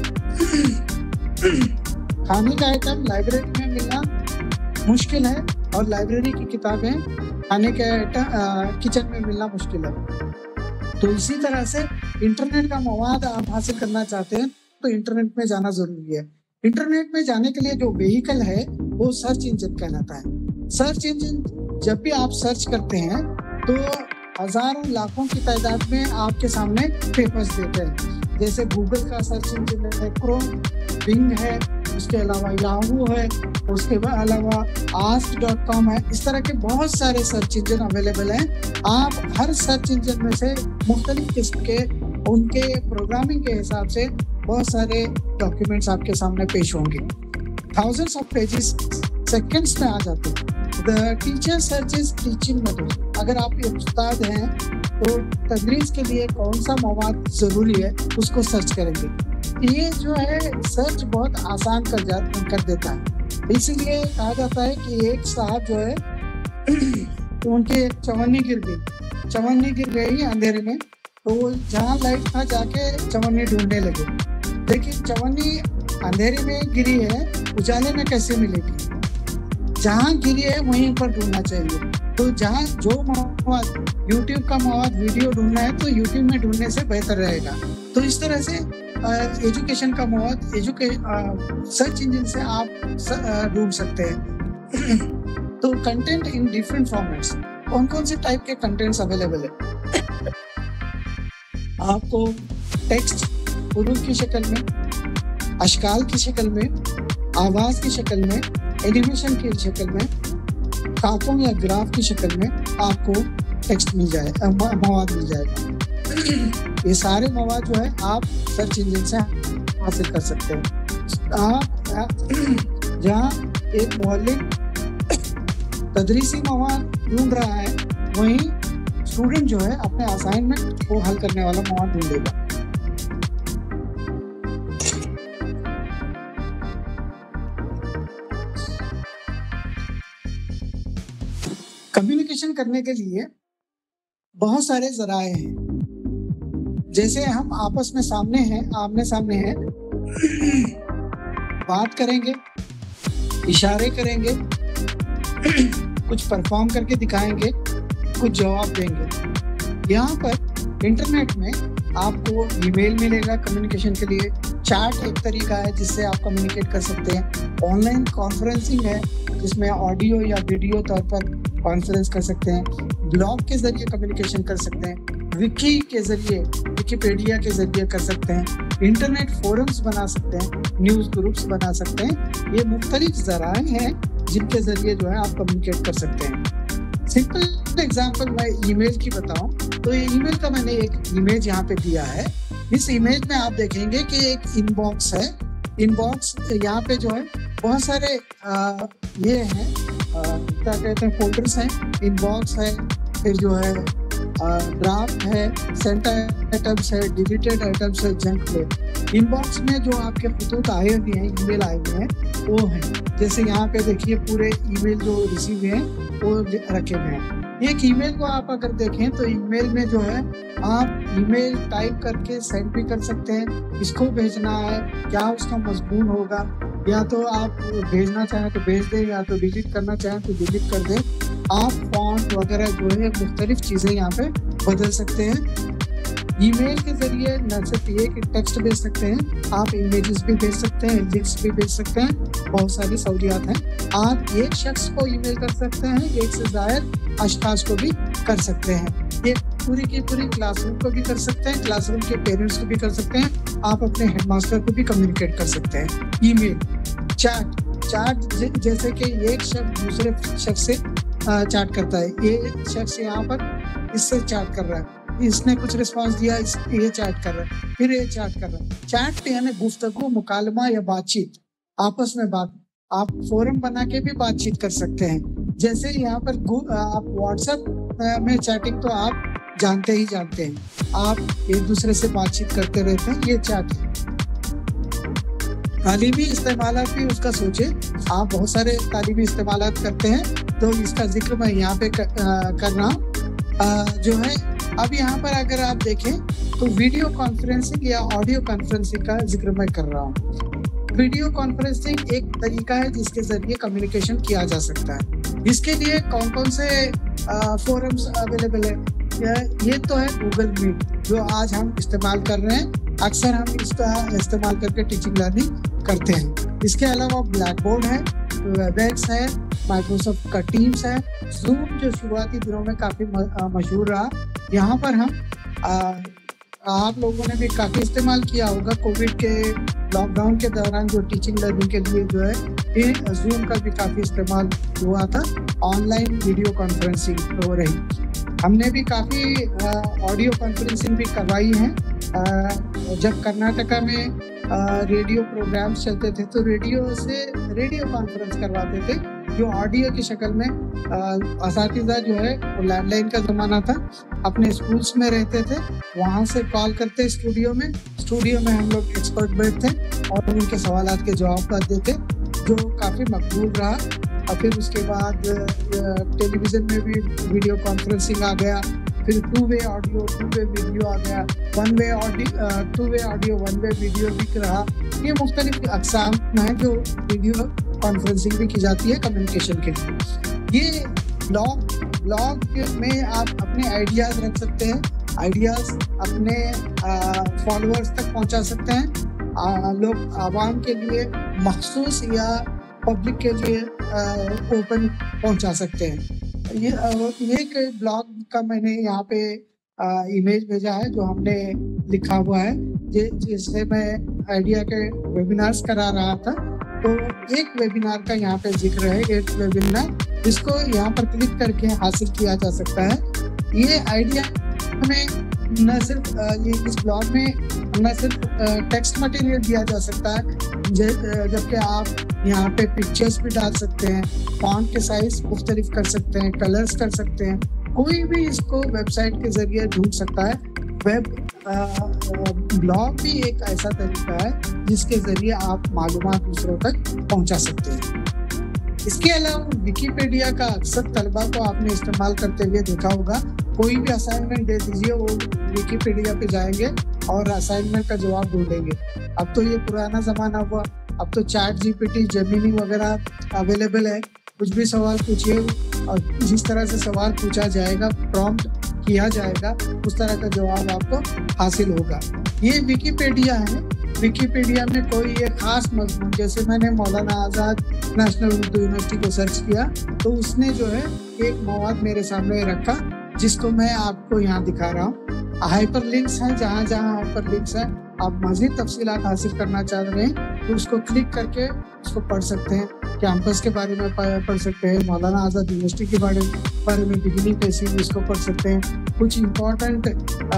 खाने का आइटम लाइब्रेरी में मिलना मुश्किल है और लाइब्रेरी की किताबें खाने के आइटम किचन में मिलना मुश्किल है। तो इसी तरह से इंटरनेट का मवाद आप हासिल करना चाहते हैं तो इंटरनेट में जाना जरूरी है। इंटरनेट में जाने के लिए जो वेहिकल है वो सर्च इंजन कहलाता है। सर्च इंजन जब भी आप सर्च करते हैं तो हजारों लाखों की तादाद में आपके सामने पेपर्स देते हैं। जैसे गूगल का सर्च इंजन है, क्रोम, बिंग है, उसके अलावा याहू है, उसके अलावा आस्क डॉट कॉम है। इस तरह के बहुत सारे सर्च इंजन अवेलेबल हैं। आप हर सर्च इंजन में से मुख्तलिफ किस्म के उनके प्रोग्रामिंग के हिसाब से बहुत सारे डॉक्यूमेंट्स आपके सामने पेश होंगे। थाउजेंड्स ऑफ पेजेस सेकंड्स में आ जाते हैं। The teacher searches teaching method. अगर आप एक उस्ताद हैं तो तदरीस के लिए कौन सा मवाद ज़रूरी है उसको सर्च करेंगे। ये जो है सर्च बहुत आसान कर जा कर देता है। इसीलिए कहा जाता है कि एक साहब जो है उनके एक चवन्नी गिर गई चवन्नी गिर गई अंधेरे में, तो वो जहाँ लाइट था जाके चवन्नी ढूंढने लगे, लेकिन चवन्नी अंधेरे में गिरी है, उजाले में कैसे मिलेगी? जहाँ गिरी है वहीं पर ढूंढना चाहिए। तो जहाँ जो मवाद यूट्यूब का मवाद वीडियो ढूंढना है तो यूट्यूब में ढूंढने से बेहतर रहेगा। तो इस तरह से एजुकेशन का मवाद एजुके सर्च इंजन से आप ढूंढ सकते हैं। तो कंटेंट इन डिफरेंट फॉर्मेट्स, कौन कौन से टाइप के कंटेंट्स अवेलेबल है? आपको टेक्स्ट हुरूफ की शक्ल में, अशकाल की शक्ल में, आवाज की शक्ल में, एनिमेशन की शक्ल में, खाकों या ग्राफ की शक्ल में आपको टेक्स्ट मिल जाए मवाद मिल जाएगा। ये सारे मवाद जो है आप सर्च इंजन से हासिल कर सकते हैं। आप जहाँ एक मुअल्लिम तदरीसी मवाद ढूंढ रहा है, वहीं स्टूडेंट जो है अपने असाइनमेंट को हल करने वाला मवाद ढूंढेगा। कम्युनिकेशन करने के लिए बहुत सारे जराए हैं। जैसे हम आपस में सामने हैं, आमने सामने हैं, बात करेंगे, इशारे करेंगे, कुछ परफॉर्म करके दिखाएंगे, कुछ जवाब देंगे। यहाँ पर इंटरनेट में आपको ईमेल मिलेगा कम्युनिकेशन के लिए। चैट एक तरीका है जिससे आप कम्युनिकेट कर सकते हैं। ऑनलाइन कॉन्फ्रेंसिंग है जिसमें ऑडियो या वीडियो तौर पर कॉन्फ्रेंस कर सकते हैं। ब्लॉग के जरिए कम्युनिकेशन कर सकते हैं। विकी के जरिए, विकिपीडिया के जरिए कर सकते हैं। इंटरनेट फोरम्स बना सकते हैं, न्यूज़ ग्रुप्स बना सकते हैं। ये मुख्तलिफ ज़राए हैं जिनके जरिए जो है आप कम्युनिकेट कर सकते हैं। सिंपल एग्जांपल मैं ईमेल की बताऊं तो ये ईमेल का मैंने एक इमेज यहाँ पे दिया है। इस इमेज में आप देखेंगे कि एक इनबॉक्स है। इनबॉक्स यहाँ पे जो है बहुत सारे आ, ये हैं क्या कहते हैं फोल्डर्स हैं। इनबॉक्स है, फिर जो है ड्राफ्ट है, सेंट आइटम्स है, डिलीटेड आइटम्स है, जंक मेल। इनबॉक्स में जो आपके खतूत आए हुए हैं, ईमेल आए हुए हैं, वो हैं। जैसे यहाँ पे देखिए पूरे ईमेल जो रिसीव हुए हैं वो रखे हुए हैं। एक ईमेल को आप अगर देखें तो ईमेल में जो है आप ईमेल टाइप करके सेंड भी कर सकते हैं। इसको भेजना है, क्या उसका मजमून होगा, या तो आप भेजना चाहें तो भेज दें, या तो डिलीट करना चाहें तो डिलीट कर दें। आप फॉन्ट वगैरह जो है मुख्तलिफ चीज़ें यहाँ पे बदल सकते हैं। ईमेल के जरिए न सिर्फ ये कि टेक्स्ट भेज सकते हैं, आप इमेजेस भी भेज सकते हैं, लिंक्स भी भेज सकते हैं। बहुत सारी सहूलियात हैं। आप एक शख्स को ईमेल कर सकते हैं, एक से ज़ायद अशखास को भी कर सकते हैं। ये पूरी की पूरी क्लासरूम को भी कर सकते हैं, क्लासरूम के पेरेंट्स को भी कर सकते हैं, आप अपने हेडमास्टर को भी कम्युनिकेट कर सकते हैं। ईमेल, चैट चैट जैसे कि एक शख्स दूसरे शख्स से चैट करता है, ये शख्स यहाँ पर इससे चैट कर रहा है, इसने कुछ रिस्पांस दिया, इस ये चैट कर रहा है, फिर ये चैट कर रहा है। चैट यानी गुफ्तगू, मुकालमा या बातचीत, आपस में बात। आप फोरम बना के भी बातचीत कर सकते हैं। जैसे यहाँ पर आप व्हाट्सएप में चैटिंग तो आप जानते ही जानते हैं, आप एक दूसरे से बातचीत करते रहते हैं, ये चैट है। तालीमी इस्तेमाल भी उसका सोचे, आप बहुत सारे तालीमी इस्तेमाल करते हैं, तो इसका जिक्र मैं यहाँ पे कर, आ, कर रहा हूँ जो है। अब यहाँ पर अगर आप देखें तो वीडियो कॉन्फ्रेंसिंग या ऑडियो कॉन्फ्रेंसिंग का जिक्र मैं कर रहा हूँ। वीडियो कॉन्फ्रेंसिंग एक तरीका है जिसके जरिए कम्युनिकेशन किया जा सकता है। इसके लिए कौन कौन से फोरम्स अवेलेबल है? ये तो है गूगल मीट, जो आज हम इस्तेमाल कर रहे हैं। अक्सर हम इसका इस्तेमाल करके टीचिंग लर्निंग करते हैं। इसके अलावा ब्लैक बोर्ड है, वेबएक्स है, माइक्रोसॉफ्ट का टीम्स है, जूम जो शुरुआती दिनों में काफ़ी मशहूर रहा। यहाँ पर हम आ, आप लोगों ने भी काफ़ी इस्तेमाल किया होगा कोविड के लॉकडाउन के दौरान, जो टीचिंग लर्निंग के लिए जो है ये जूम का भी काफ़ी इस्तेमाल हुआ था। ऑनलाइन वीडियो कॉन्फ्रेंसिंग हो रही, हमने भी काफ़ी ऑडियो कॉन्फ्रेंसिंग भी करवाई है। जब कर्नाटका में रेडियो प्रोग्राम्स चलते थे तो रेडियो से रेडियो कॉन्फ्रेंस करवाते थे, जो ऑडियो की शक्ल में असातिज़ा जो है वो लैंडलाइन का ज़माना था, अपने स्कूल्स में रहते थे, वहाँ से कॉल करते स्टूडियो में। स्टूडियो में हम लोग एक्सपर्ट बैठते और उनके सवालात के जवाब देते, जो काफ़ी मकबूल रहा। और फिर उसके बाद टेलीविज़न में भी वीडियो कॉन्फ्रेंसिंग आ गया, फिर two way audio, two way video आ गया, one way audio, two way audio, one way video भी रहा। ये मुख्तलिफ अक़साम हैं जो वीडियो कॉन्फ्रेंसिंग भी की जाती है कम्युनिकेशन के लिए। ये ब्लॉग ब्लॉग में आप अपने आइडियाज़ रख सकते हैं, आइडियाज़ अपने फॉलोअर्स तक पहुंचा सकते हैं। आ, लोग आवाम के लिए मखसूस या पब्लिक के लिए ओपन पहुंचा सकते हैं। ये एक ब्लॉग का मैंने यहाँ पे आ, इमेज भेजा है जो हमने लिखा हुआ है, जिससे मैं आइडिया के वेबिनार्स करा रहा था। तो एक वेबिनार का यहाँ पे जिक्र है, एट वेबिनार, इसको यहाँ पर क्लिक करके हासिल किया जा सकता है। ये आइडिया में न सिर्फ ये इस ब्लॉग में न सिर्फ टेक्स्ट मटेरियल दिया जा सकता है, जबकि आप यहाँ पे पिक्चर्स भी डाल सकते हैं, फॉन्ट के साइज मुख्तलिफ कर सकते हैं, कलर्स कर सकते हैं। कोई भी इसको वेबसाइट के जरिए ढूंढ सकता है। वेब ब्लॉग भी एक ऐसा तरीका है जिसके जरिए आप मालूमात दूसरों तक पहुंचा सकते हैं। इसके अलावा विकिपीडिया का अक्सर तलबा को आपने इस्तेमाल करते हुए देखा होगा। कोई भी असाइनमेंट दे दीजिए, वो विकिपीडिया पे जाएंगे और असाइनमेंट का जवाब ढूंढेंगे। अब तो ये पुराना ज़माना हुआ, अब तो चैट जीपीटी, जेमिनी वगैरह अवेलेबल है। कुछ भी सवाल पूछिए और जिस तरह से सवाल पूछा जाएगा, प्रॉम्प्ट किया जाएगा, उस तरह का जवाब आपको हासिल होगा। ये विकिपीडिया है। विकिपीडिया में कोई एक खास मजमून, जैसे मैंने मौलाना आज़ाद नेशनल उर्दू यूनिवर्सिटी को सर्च किया तो उसने जो है एक मवाद मेरे सामने रखा, जिसको मैं आपको यहाँ दिखा रहा हूँ। हाइपर लिंक्स हैं, जहाँ जहाँ हाइपर लिंक्स हैं, आप मज़ीद तफसीलात हासिल करना चाह रहे हैं तो उसको क्लिक करके उसको पढ़ सकते हैं। कैंपस के बारे में पढ़ सकते हैं, मौलाना आज़ाद यूनिवर्सिटी के बारे बारे में बिगिनिंग कैसी है इसको पढ़ सकते हैं। कुछ इम्पोर्टेंट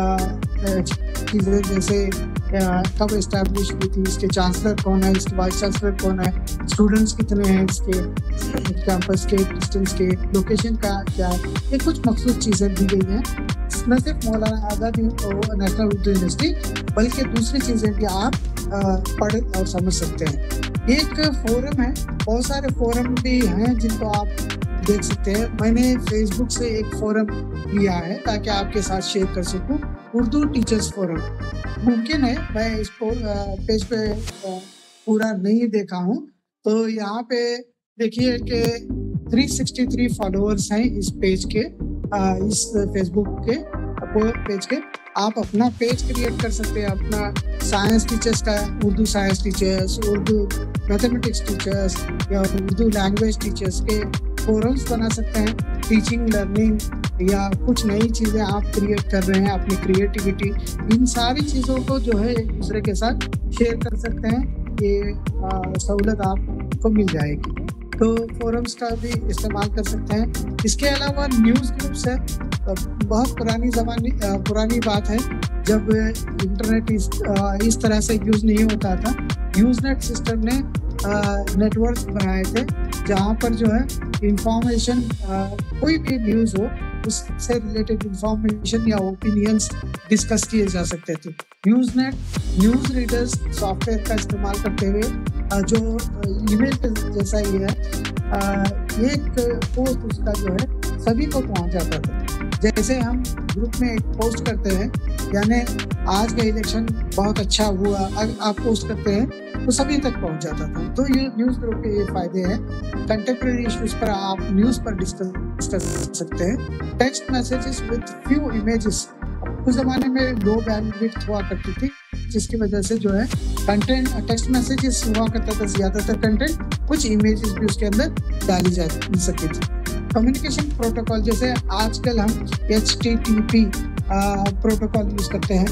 चीज़ें जैसे कब इस्टेब्लिश हुई थी, इसके चांसलर कौन है, इसके वाइस चांसलर कौन है, स्टूडेंट्स कितने हैं इसके, कैंपस के डिस्टेंस के, लोकेशन का क्या है, ये कुछ मखसूस चीज़ें दी गई हैं। न सिर्फ मौलाना आज़ाद नेशनल उर्दू यूनिवर्सिटी बल्कि दूसरी चीज़ें भी आप पढ़ और समझ सकते हैं। एक फोरम है, बहुत सारे फोरम भी हैं जिनको आप देख सकते हैं। मैंने फेसबुक से एक फोरम लिया है ताकि आपके साथ शेयर कर सकूं, उर्दू टीचर्स फोरम। मुमकिन है मैं इसको पेज पे पूरा नहीं देखा हूं, तो यहाँ पे देखिए कि तीन सौ तिरसठ फॉलोअर्स हैं इस पेज के, इस फेसबुक के पेज के। आप अपना पेज क्रिएट कर सकते हैं, अपना साइंस टीचर्स का, Urdu science teachers, Urdu mathematics teachers या उर्दू लैंग्वेज टीचर्स के फोरम्स बना सकते हैं। टीचिंग लर्निंग या कुछ नई चीज़ें आप क्रिएट कर रहे हैं, अपनी क्रिएटिविटी, इन सारी चीज़ों को जो है एक दूसरे के साथ शेयर कर सकते हैं। ये सहूलत आपको मिल जाएगी, तो फोरम्स का भी इस्तेमाल कर सकते हैं। इसके अलावा न्यूज़ ग्रुप्स है, बहुत पुरानी जमानी पुरानी बात है जब इंटरनेट इस, इस तरह से यूज नहीं होता था। यूजनेट सिस्टम ने नेटवर्क बनाए थे जहाँ पर जो है इंफॉर्मेशन कोई भी न्यूज हो उससे रिलेटेड इंफॉर्मेशन या ओपिनियंस डिस्कस किए जा सकते थे। यूजनेट न्यूज रीडर्स सॉफ्टवेयर का इस्तेमाल करते हुए जो ईमेल जैसा ही है एक पोस्ट उसका जो है सभी को पहुंच जाता था। जैसे हम ग्रुप में एक पोस्ट करते हैं, यानी आज का इलेक्शन बहुत अच्छा हुआ, अगर आप पोस्ट करते हैं तो सभी तक पहुंच जाता था। तो ये न्यूज़ ग्रुप के ये फायदे हैं। कंटेम्प्रेरी इश्यूज पर आप न्यूज़ पर डिस्कस कर सकते हैं। Text messages with few images, उस जमाने में लो बैंडविड्थ हुआ करती थी जिसकी वजह से जो है कंटेंट टेक्स्ट मैसेजेस हुआ करता था ज्यादातर कंटेंट, कुछ इमेजेस भी उसके अंदर डाली जा सकती थी। कम्युनिकेशन प्रोटोकॉल, जैसे आजकल हम H T T P protocol use करते हैं,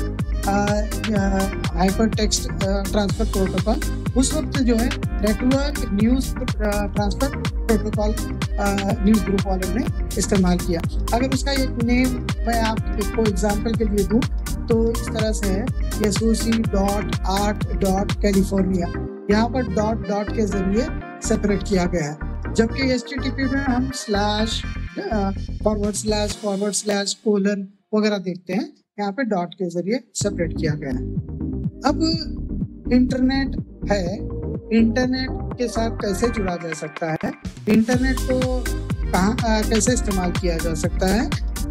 हाइपर टेक्स्ट ट्रांसफर प्रोटोकॉल, उस वक्त जो है network news transfer protocol news group वालों ने इस्तेमाल किया। अगर उसका एक नेम मैं आपको एग्जांपल के लिए दूं तो इस तरह से है SOC dot art dot California, यहाँ पर डॉट डॉट के जरिए सेपरेट किया गया है। जबकि एच टी टी पी में हम slash forward slash forward slash colon वगैरह देखते हैं, यहाँ पे डॉट के जरिए सेपरेट किया गया है। अब इंटरनेट है, इंटरनेट के साथ कैसे जुड़ा जा सकता है, इंटरनेट को कहाँ कैसे इस्तेमाल किया जा सकता है,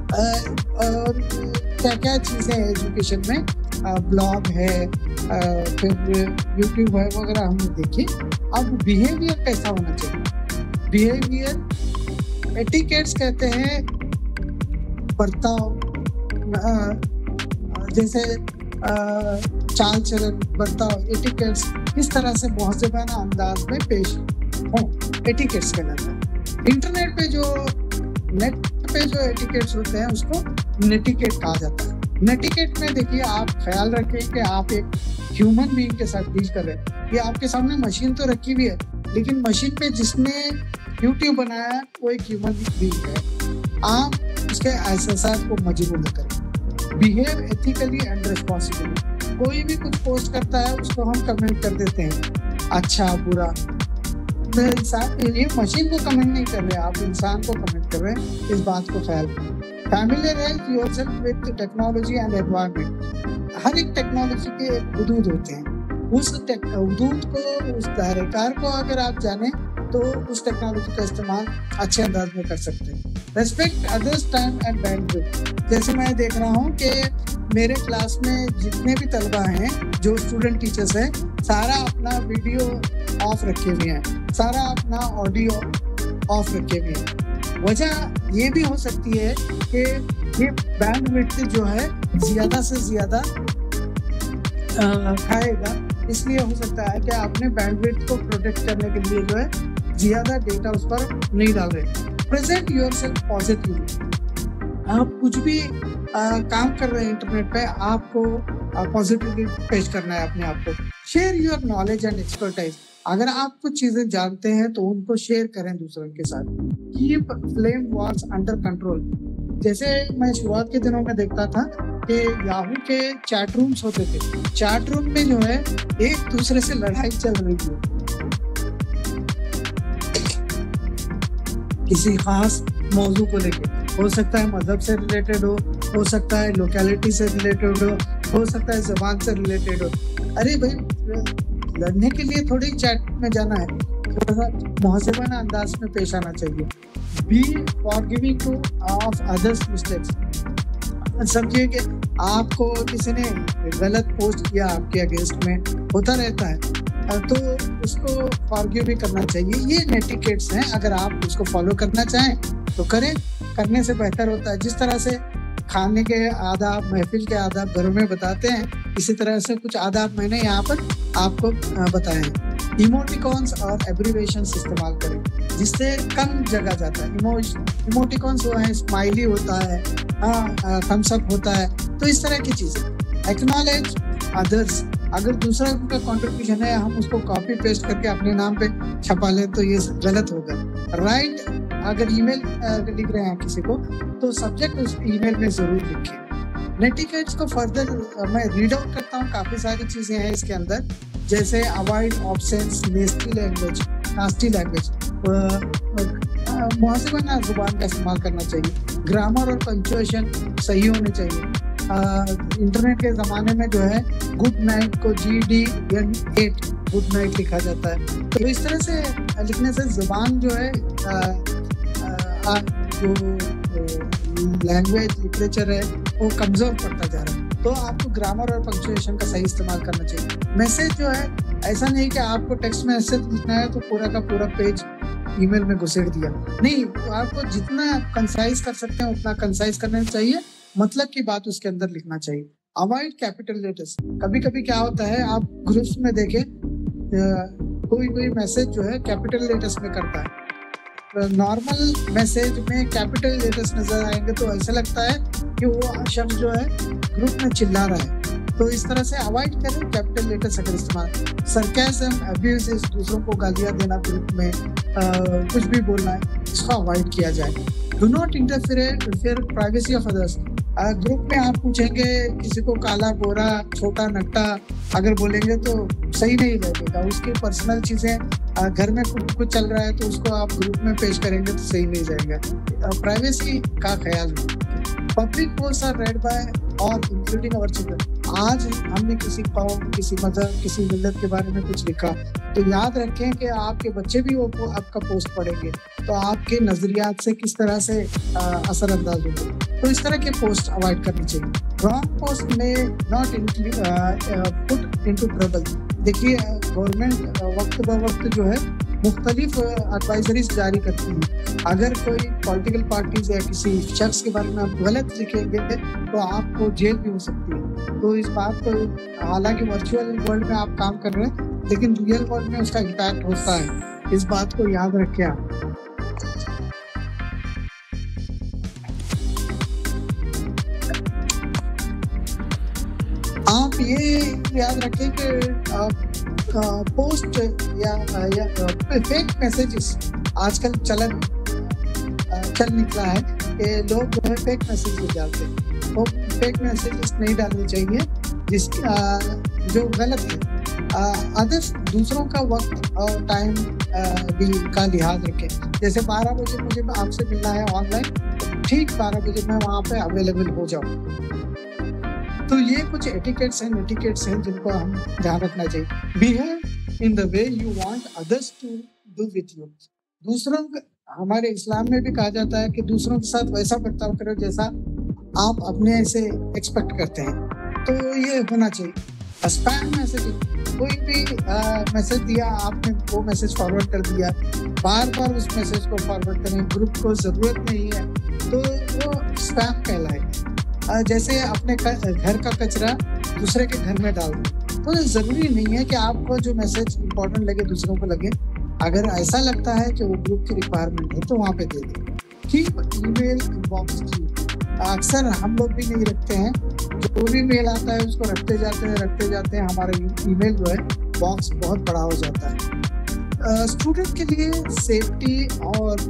और क्या क्या चीज़ें हैं एजुकेशन में, ब्लॉग है, फिर यूट्यूब है वगैरह हमने देखी। अब बिहेवियर कैसा होना चाहिए, बिहेवियर एटिकेट्स कहते हैं बर्ताव, जैसे चाल चलन बर्ताव, एटिकेट्स इस तरह से मुहज़्ज़बाना अंदाज में पेश हो, एटिकेट्स कहलाता है। इंटरनेट पे जो नेट पे जो एटिकेट्स होते हैं उसको नेटिकेट कहा जाता है। नेटिकेट में देखिए आप ख्याल रखें कि आप एक ह्यूमन बीइंग के साथ डील कर रहे हैं। ये आपके सामने मशीन तो रखी हुई है, लेकिन मशीन पे जिसने यूट्यूब बनाया है वो एक ह्यूमन बीइंग है। आप उसके एहसास को मजबूर न करें। बिहेव एथिकली एंड रिस्पॉन्सिबली, कोई भी कुछ पोस्ट करता है उसको हम कमेंट कर देते हैं, अच्छा बुरा। ये मशीन को कमेंट नहीं कर रहे, आप इंसान को कमेंट कर रहे हैं, इस बात को ख्याल करें। Familiarize yourself with technology and environment, हर एक टेक्नोलॉजी के एक हदूद होते हैं, उस हदूद को, उस दायरेकार को अगर आप जाने तो उस टेक्नोलॉजी का इस्तेमाल अच्छे अंदाज में कर सकते हैं। Respect others time and bandwidth, जैसे मैं देख रहा हूँ कि मेरे क्लास में जितने भी तलबा हैं, जो स्टूडेंट टीचर्स हैं, सारा अपना वीडियो ऑफ रखे हुए हैं, सारा अपना ऑडियो ऑफ रखे हुए हैं। वजह ये भी हो सकती है कि ये बैंडविड्थ जो है ज्यादा से ज्यादा खाएगा, इसलिए हो सकता है कि आपने बैंडविड्थ को प्रोटेक्ट करने के लिए जो है ज्यादा डेटा उस पर नहीं डाल रहे। प्रेजेंट योरसेल्फ पॉजिटिवली, आप कुछ भी आ, काम कर रहे हैं इंटरनेट पे, आपको पॉजिटिवली पेश करना है अपने आप को। Share your knowledge and expertise, अगर आप कुछ चीजें जानते हैं तो उनको शेयर करें दूसरों के साथ। Keep flame wars under control, जैसे मैं शुरुआत के दिनों में देखता था कि याहू के चैट रूम्स होते थे, चैट रूम में जो है एक दूसरे से लड़ाई चल रही है, किसी खास मौजू को लेके, हो सकता है मजहब से रिलेटेड हो हो सकता है लोकेलिटी से रिलेटेड हो हो सकता है जबान से रिलेटेड हो। अरे भाई, लड़ने के लिए थोड़ी चैट में जाना है, थोड़ा सा मुहज़्ज़बाना अंदाज में पेश आना चाहिए। Be forgiving to of others mistakes, समझिए कि आपको किसी ने गलत पोस्ट किया आपके अगेंस्ट में, होता रहता है, तो उसको फॉरगिव भी करना चाहिए। ये नेटिकेट्स हैं, अगर आप उसको फॉलो करना चाहें तो करें, करने से बेहतर होता है। जिस तरह से खाने के आदाब, महफिल के आदाब घरों में बताते हैं, इसी तरह से कुछ आदाब मैंने यहाँ पर आपको बताए हैं। इमोटिकॉन्स और एब्रिवेशंस इस्तेमाल करें जिससे कम जगह जाता है। इमोज इमोटिकॉन्स वो है, स्माइली होता है, हाँ, थम्स अप होता है, तो इस तरह की चीज़ें। एक्नॉलेज अदर्स, अगर दूसरा का कंट्रीब्यूशन है हम उसको कॉपी पेस्ट करके अपने नाम पे छपा लें तो ये गलत होगा। राइट अगर ईमेल लिख रहे हैं किसी को तो सब्जेक्ट उस ईमेल में जरूर लिखिए। नेटिकेट्स को फर्दर मैं रीड आउट करता हूँ, काफी सारी चीजें हैं इसके अंदर, जैसे avoid options, nasty language, nasty language, मुहासिबाना जुबान का इस्तेमाल करना चाहिए, ग्रामर और पंक्चुएशन सही होने चाहिए। इंटरनेट के ज़माने में जो है गुड नाइट को G D N eight good night लिखा जाता है, तो इस तरह से लिखने से ज़ुबान जो है आ, आ, जो लैंग्वेज लिटरेचर है वो कमज़ोर पड़ता जा रहा है। तो आपको ग्रामर और पंक्चुएशन का सही इस्तेमाल करना चाहिए। मैसेज जो है ऐसा नहीं कि आपको टेक्स्ट मैसेज लिखना है तो पूरा का पूरा पेज ईमेल में घुसेड़ दिया, नहीं, आपको जितना कंसाइज कर सकते हैं उतना कंसाइज करना चाहिए, मतलब की बात उसके अंदर लिखना चाहिए। Avoid capital letters. कभी कभी क्या होता है, आप ग्रुप्स में देखें कोई कोई मैसेज जो है कैपिटल लेटर्स में करता है, नॉर्मल मैसेज में कैपिटल लेटर्स नजर आएंगे तो ऐसा लगता है कि वो शख्स जो है ग्रुप में चिल्ला रहा है, तो इस तरह से अवॉइड करें कैपिटल लेटर्स अगर इस्तेमाल। सरकाज़म, अब्यूज, दूसरों को गालियां देना ग्रुप में, आ, कुछ भी बोलना है, इसको अवॉइड किया जाए। Do not interfere privacy of others. Group में आप पूछेंगे किसी को काला गोरा छोटा नट्टा अगर बोलेंगे तो सही नहीं लगेगा, उसकी पर्सनल चीज़ें, घर में कुछ कुछ चल रहा है तो उसको आप ग्रुप में पेश करेंगे तो सही नहीं जाएगा। प्राइवेसी का ख्याल रखें। Public post are read by और इंक्लूडिंग अवर चिल्ड्रन। आज हमने किसी कौम, किसी मजहब, किसी मिल्लत के बारे में कुछ लिखा तो याद रखें कि आपके बच्चे भी वो आपका पोस्ट पढ़ेंगे तो आपके नजरियात से किस तरह से असरअंदाज होंगे, तो इस तरह के पोस्ट अवॉइड करनी चाहिए। रॉन्ग पोस्ट में नॉट पुट इनटू ट्रबल। देखिए गवर्नमेंट वक्त ब वक्त जो है मुख्तलिफ एडवाइजरीज जारी करती है, अगर कोई पॉलिटिकल पार्टीज या किसी शख्स के बारे में आप गलत लिखेंगे तो आपको जेल भी हो सकती है। तो इस बात को, हालांकि वर्चुअल वर्ल्ड में आप काम कर रहे हैं लेकिन रियल वर्ल्ड में उसका इम्पैक्ट होता है, इस बात को याद रखें आप। आप ये याद रखें कि आप पोस्ट या, या फेक मैसेजेस आजकल चलन चल निकला है कि लोग जो है फेक मैसेजेस डालते हैं, वो फेक मैसेजेस नहीं डालने चाहिए जिस जो गलत है। अदर्स दूसरों का वक्त और टाइम भी का लिहाज रखें, जैसे बारह बजे मुझे आपसे मिलना है ऑनलाइन, ठीक बारह बजे मैं वहाँ पे अवेलेबल हो जाऊँ। तो ये कुछ एटिकेट्स हैं, एटिकेट्स हैं जिनको हम ध्यान रखना चाहिए। Behave in the way you want others to do with you. दूसरों, हमारे इस्लाम में भी कहा जाता है कि दूसरों के साथ वैसा बर्ताव करो जैसा आप अपने से एक्सपेक्ट करते हैं, तो ये होना चाहिए। स्पैम मैसेजिंग, कोई भी मैसेज दिया आपने, वो मैसेज फॉरवर्ड कर दिया, बार बार उस मैसेज को फॉरवर्ड करें, ग्रुप को ज़रूरत नहीं है तो वो स्पैम कहलाएगा। जैसे अपने घर का कचरा दूसरे के घर में डाल दो, तो ज़रूरी नहीं है कि आपको जो मैसेज इम्पोर्टेंट लगे दूसरों को लगे। अगर ऐसा लगता है कि वो ग्रुप की रिक्वायरमेंट है तो वहाँ पे दे दें। Keep email inbox clean. अक्सर हम लोग भी नहीं रखते हैं, जो भी मेल आता है उसको रखते जाते हैं रखते जाते हैं हमारा ईमेल जो है बॉक्स बहुत बड़ा हो जाता है। स्टूडेंट के लिए सेफ्टी और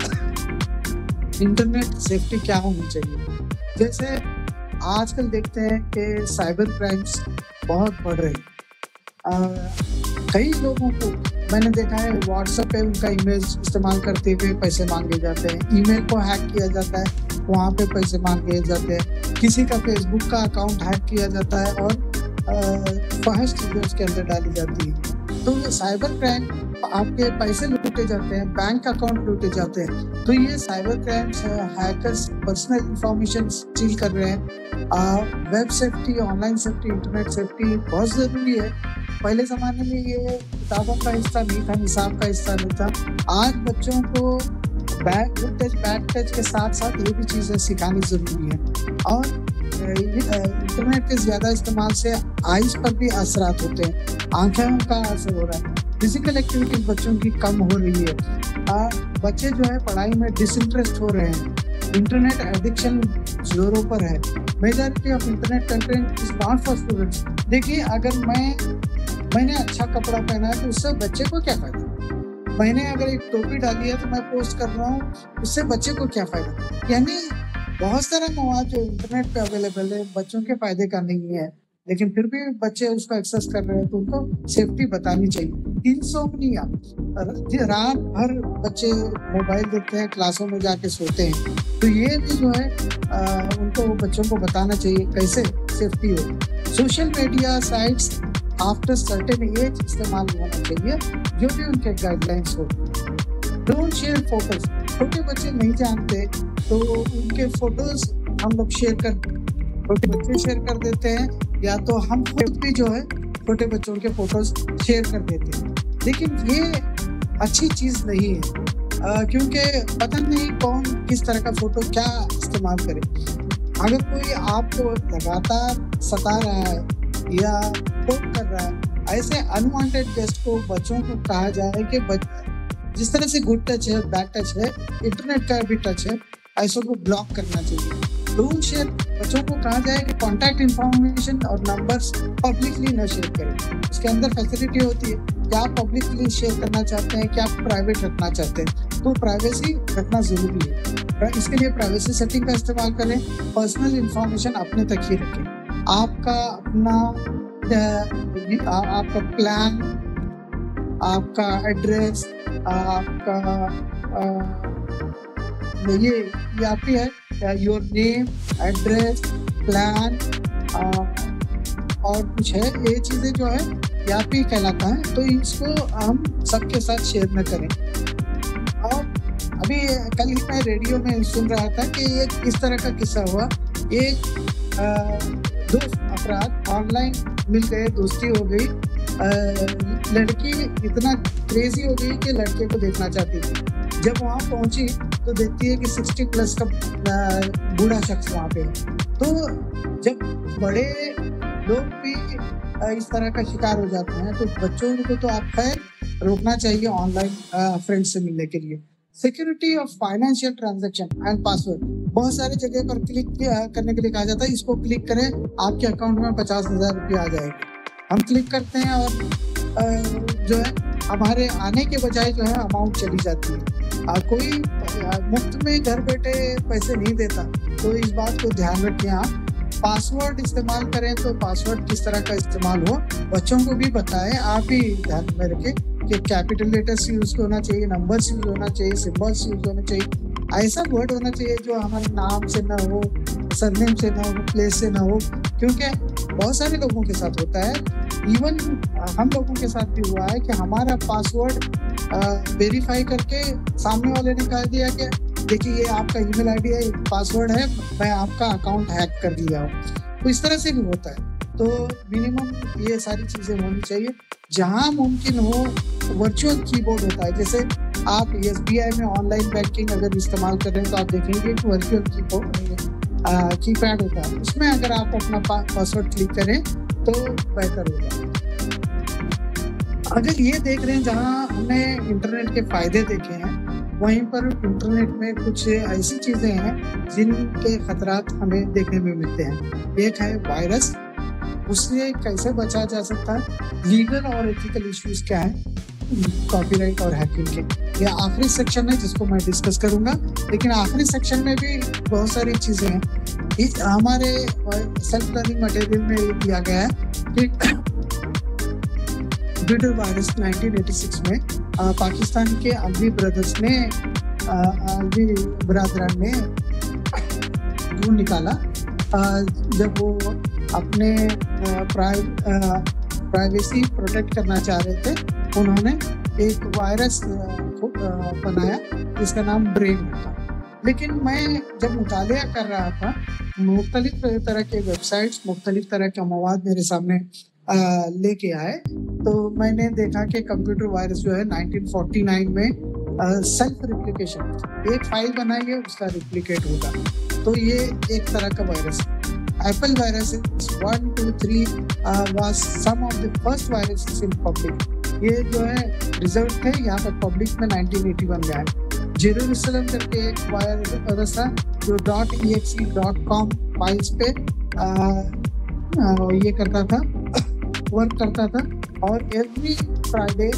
इंटरनेट सेफ्टी क्या होनी चाहिए, जैसे आजकल देखते हैं कि साइबर क्राइम्स बहुत बढ़ रहे हैं। कई लोगों को मैंने देखा है व्हाट्सएप पे उनका इमेज इस्तेमाल करते हुए पैसे मांगे जाते हैं, ईमेल को हैक किया जाता है, वहाँ पे पैसे मांगे जाते हैं, किसी का फेसबुक का अकाउंट हैक किया जाता है और फहश चीज़ें उसके अंदर डाली जाती है। तो साइबर क्राइम, आपके पैसे लूटे जाते हैं, बैंक अकाउंट लूटे जाते हैं, तो ये cyber crimes, hackers personal information steal कर रहे हैं। Web safety, online safety, internet safety बहुत ज़रूरी है। पहले ज़माने में ये किताबों का हिस्सा नहीं था, निसाब का हिस्सा नहीं था। आज बच्चों को bad good touch bad touch के साथ साथ ये भी चीज़ें सिखानी ज़रूरी है। और इंटरनेट के ज़्यादा इस्तेमाल से आइज़ पर भी असरात होते हैं, आँखें का असर हो रहा है, फिजिकल एक्टिविटी बच्चों की कम हो रही है, आ, बच्चे जो है पढ़ाई में डिसइंटरेस्ट हो रहे हैं, इंटरनेट एडिक्शन जोरों पर है। Majority of internet content is not for students. देखिए, अगर मैं मैंने अच्छा कपड़ा पहना है तो उससे बच्चे को क्या फायदा, मैंने अगर एक टोपी डाली है तो मैं पोस्ट कर रहा हूँ, उससे बच्चे को क्या फायदा? यानी बहुत सारा मवाद जो इंटरनेट पे अवेलेबल है बच्चों के फायदे का नहीं है, लेकिन फिर भी बच्चे उसको एक्सेस कर रहे हैं, तो उनको सेफ्टी बतानी चाहिए। इंसोम्निया, रात भर बच्चे मोबाइल देखते हैं, क्लासों में जाके सोते हैं, तो ये भी जो है आ, उनको बच्चों को बताना चाहिए कैसे सेफ्टी हो। Social media sites after certain age इस्तेमाल होना चाहिए, जो भी उनके गाइडलाइंस हो। डोंट शेयर फोटोज, छोटे बच्चे नहीं जानते तो उनके फोटोज हम लोग शेयर कर छोटे बच्चे शेयर कर देते हैं, या तो हम खुद भी जो है छोटे बच्चों के फोटोज शेयर कर देते हैं, लेकिन ये अच्छी चीज नहीं है, आ, क्योंकि पता नहीं कौन किस तरह का फोटो क्या इस्तेमाल करे। अगर कोई आपको लगातार सता रहा है या पोक कर रहा है, ऐसे अनवांटेड गेस्ट को बच्चों को कहा जाए कि जिस तरह से गुड टच है बैड टच है, इंटरनेट का भी टच है, ऐसों को ब्लॉक करना चाहिए। डोंट शेयर, बच्चों को कहा जाए कि कॉन्टैक्ट इंफॉर्मेशन और नंबर्स पब्लिकली न शेयर करें। उसके अंदर फैसिलिटी होती है, क्या आप पब्लिकली शेयर करना चाहते हैं, क्या आप प्राइवेट रखना चाहते हैं, तो प्राइवेसी रखना जरूरी है। इसके लिए प्राइवेसी सेटिंग का इस्तेमाल करें, पर्सनल इंफॉर्मेशन अपने तक ही रखें। आपका अपना आ, आपका प्लान, आपका एड्रेस, आपका आ, ये ये आपकी है योर नेम, एड्रेस, प्लान और कुछ है, ये चीजें जो है यहाँ पे कहलाता है, तो इसको हम सबके साथ शेयर न करें। और अभी कल ही मैं रेडियो में सुन रहा था कि एक इस तरह का किस्सा हुआ, एक दो अफराद ऑनलाइन मिल गए, दोस्ती हो गई, आ, लड़की इतना क्रेजी हो गई कि लड़के को देखना चाहती थी। जब वहाँ पहुंची तो देखती है कि साठ प्लस का बूढ़ा शख्स वहाँ पे है। तो जब बड़े लोग भी इस तरह का शिकार हो जाते हैं तो बच्चों को तो आप खैर रोकना चाहिए ऑनलाइन फ्रेंड से मिलने के लिए। Security of financial transaction and password, बहुत सारी जगह पर क्लिक करने के लिए कहा जाता है, इसको क्लिक करें आपके अकाउंट में पचास हजार रुपये आ जाएगा। हम क्लिक करते हैं और जो है हमारे आने के बजाय जो है अमाउंट चली जाती है। आ, कोई मुफ्त में घर बैठे पैसे नहीं देता, तो इस बात को ध्यान रखें। आप पासवर्ड इस्तेमाल करें तो पासवर्ड किस तरह का इस्तेमाल हो बच्चों को भी बताएं, आप ही ध्यान में रखें कि कैपिटल लेटर्स यूज होना चाहिए, नंबर्स यूज होना चाहिए, सिंबल्स यूज होना चाहिए, ऐसा वर्ड होना चाहिए जो हमारे नाम से ना हो, सरनेम से ना हो, प्लेस से ना हो, क्योंकि बहुत सारे लोगों के साथ होता है, इवन हम लोगों के साथ भी हुआ है कि हमारा पासवर्ड वेरीफाई करके सामने वाले ने कह दिया कि देखिए ये आपका ईमेल आईडी है, पासवर्ड है, मैं आपका अकाउंट हैक कर दिया हूँ। तो इस तरह से भी होता है, तो मिनिमम ये सारी चीजें होनी चाहिए। जहाँ मुमकिन हो वर्चुअल कीबोर्ड होता है, जैसे आप एस बी आई में ऑनलाइन बैंकिंग अगर इस्तेमाल कर रहे हैं तो आप देखेंगे कि वर्चुअल कीबोर्ड कीपैड होता है, उसमें अगर आप अपना पासवर्ड क्लिक करें तो बेहतर होगा। अगर ये देख रहे हैं जहाँ हमने इंटरनेट के फायदे देखे हैं, वहीं पर इंटरनेट में कुछ ऐसी चीजें हैं जिनके खतरात हमें देखने में मिलते हैं। एक है वायरस, उससे कैसे बचा जा सकता है, लीगल और एथिकल इश्यूज क्या है, कॉपीराइट और हैकिंग के। यह आखिरी सेक्शन है जिसको मैं डिस्कस करूंगा, लेकिन आखिरी सेक्शन में भी बहुत सारी चीजें हैं। इस हमारे सेल्फ लर्निंग मटेरियल में ये दिया गया है कि computer virus nineteen eighty six में आ, पाकिस्तान के अलवी ब्रदर्स ने अलवी ब्रादरान ने ढूंढ निकाला। आ, जब वो अपने प्राइवेसी प्रोटेक्ट करना चाह रहे थे, उन्होंने एक वायरस बनाया जिसका नाम ब्रेन था। लेकिन मैं जब मुतालिया कर रहा था, मुख्तलिफ तरह के वेबसाइट्स, मुख्तलिफ तरह का मवाद मेरे सामने लेके आए, तो मैंने देखा कि कंप्यूटर वायरस जो है नाइनटीन फोर्टी नाइन में सेल्फ रिप्लिकेशन, एक फाइल बनाएंगे उसका रिप्लिकेट होगा, तो ये एक तरह का वायरस है। Apple virus one two three was some of the first viruses in public. ये जो है रिजल्ट थे यहाँ पर पब्लिक में नाइनटीन एटी वन में आए। जेरूसलम करके एक वायरस था जो dot E X E dot com files पे आ, आ, ये करता था, वर्क करता था, और एवरी फ्राइडे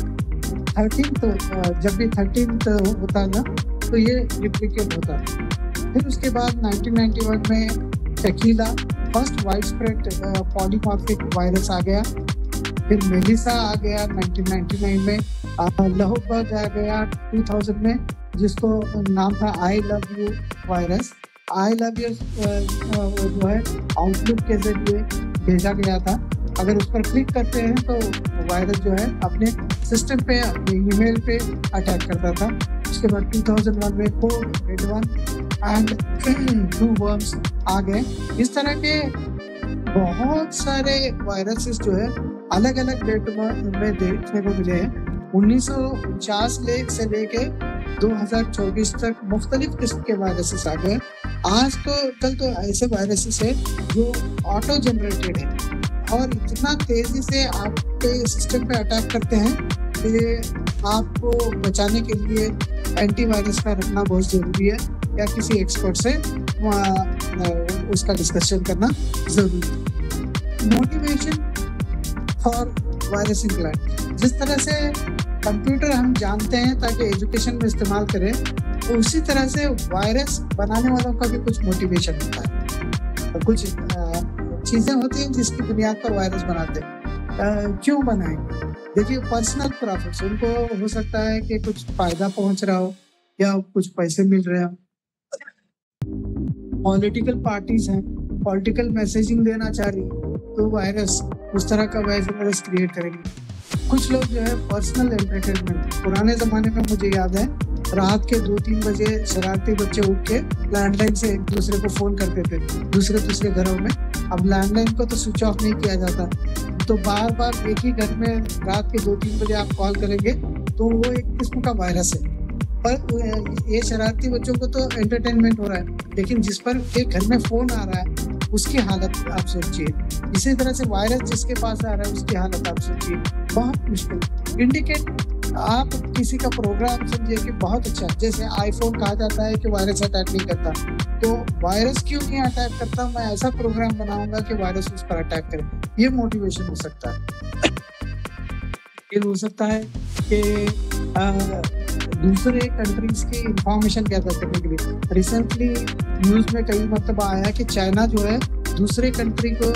थर्टीन जब भी थर्टीन होता है ना तो ये रिप्लिकेट होता है। फिर उसके बाद नाइनटीन नाइंटी वन में Tequila first wide spread polymorphic virus आ गया। फिर मेलिसा आ गया नाइनटीन नाइंटी नाइन में, लहोबर्ग आ गया टू थाउज़ेंड में, जिसको नाम था I love you virus. I love you जो है आउटलुक के जरिए भेजा गया था। अगर उस पर क्लिक करते हैं तो वायरस जो है अपने सिस्टम पे, अपने ईमेल पे अटैक करता था। उसके बाद टू थाउज़ेंड वन में code red one and two worms आ गए। इस तरह के बहुत सारे वायरसेस जो है अलग अलग डेट में देखने को मिले हैं। उन्नीस सौ उनचास से लेके दो हज़ार चौबीस तक मुख्तलिफ किस्म के वायरसेस आ गए। आज तो कल तो ऐसे वायरसेस है जो ऑटो जनरेटेड है और इतना तेजी से आपके सिस्टम पे अटैक करते हैं कि आपको बचाने के लिए एंटीवायरस का रखना बहुत ज़रूरी है या किसी एक्सपर्ट से उसका डिस्कशन करना ज़रूरी है। मोटिवेशन फॉर वायरसिंग क्लाइंट, जिस तरह से कंप्यूटर हम जानते हैं ताकि एजुकेशन में इस्तेमाल करें, तो उसी तरह से वायरस बनाने वालों का भी कुछ मोटिवेशन होता है। तो कुछ चीज़ें होती हैं जिसकी बुनियाद पर वायरस बनाते हैं। क्यों बनाएंगे? देखिए, पर्सनल प्रॉफिट्स, उनको हो सकता है कि कुछ फायदा पहुंच रहा हो या कुछ पैसे मिल रहे हो। पॉलिटिकल पार्टीज हैं, पॉलिटिकल मैसेजिंग देना चाह रही है तो वायरस उस तरह का वायरस क्रिएट करेंगे। कुछ लोग जो है पर्सनल एंटरटेनमेंट, पुराने ज़माने में मुझे याद है रात के दो तीन बजे शरारती बच्चे उठ के लैंडलाइन से एक दूसरे को फ़ोन करते थे दूसरे दूसरे घरों में। अब लैंडलाइन को तो स्विच ऑफ नहीं किया जाता, तो बार बार एक ही घर में रात के दो तीन बजे आप कॉल करेंगे तो वो एक किस्म का वायरस है। पर ये शरारती बच्चों को तो एंटरटेनमेंट हो रहा है, लेकिन जिस पर के घर में फ़ोन आ रहा है उसकी हालत आप सोचिए। इसी तरह से वायरस जिसके पास आ रहा है उसकी हालत आप सोचिए। बहुत मुश्किल। इंडिकेट, आप किसी का प्रोग्राम समझिए कि बहुत अच्छा, जैसे आईफोन कहा जाता है कि वायरस अटैक नहीं करता, तो वायरस क्यों नहीं अटैक करता? मैं ऐसा प्रोग्राम बनाऊंगा कि वायरस उस पर अटैक करे। ये मोटिवेशन हो सकता है। ये हो सकता है कि आ, दूसरे कंट्रीज की इंफॉर्मेशन गैदर करने के लिए। रिसेंटली न्यूज़ में कई मरतबा आया कि चाइना जो है दूसरे कंट्री को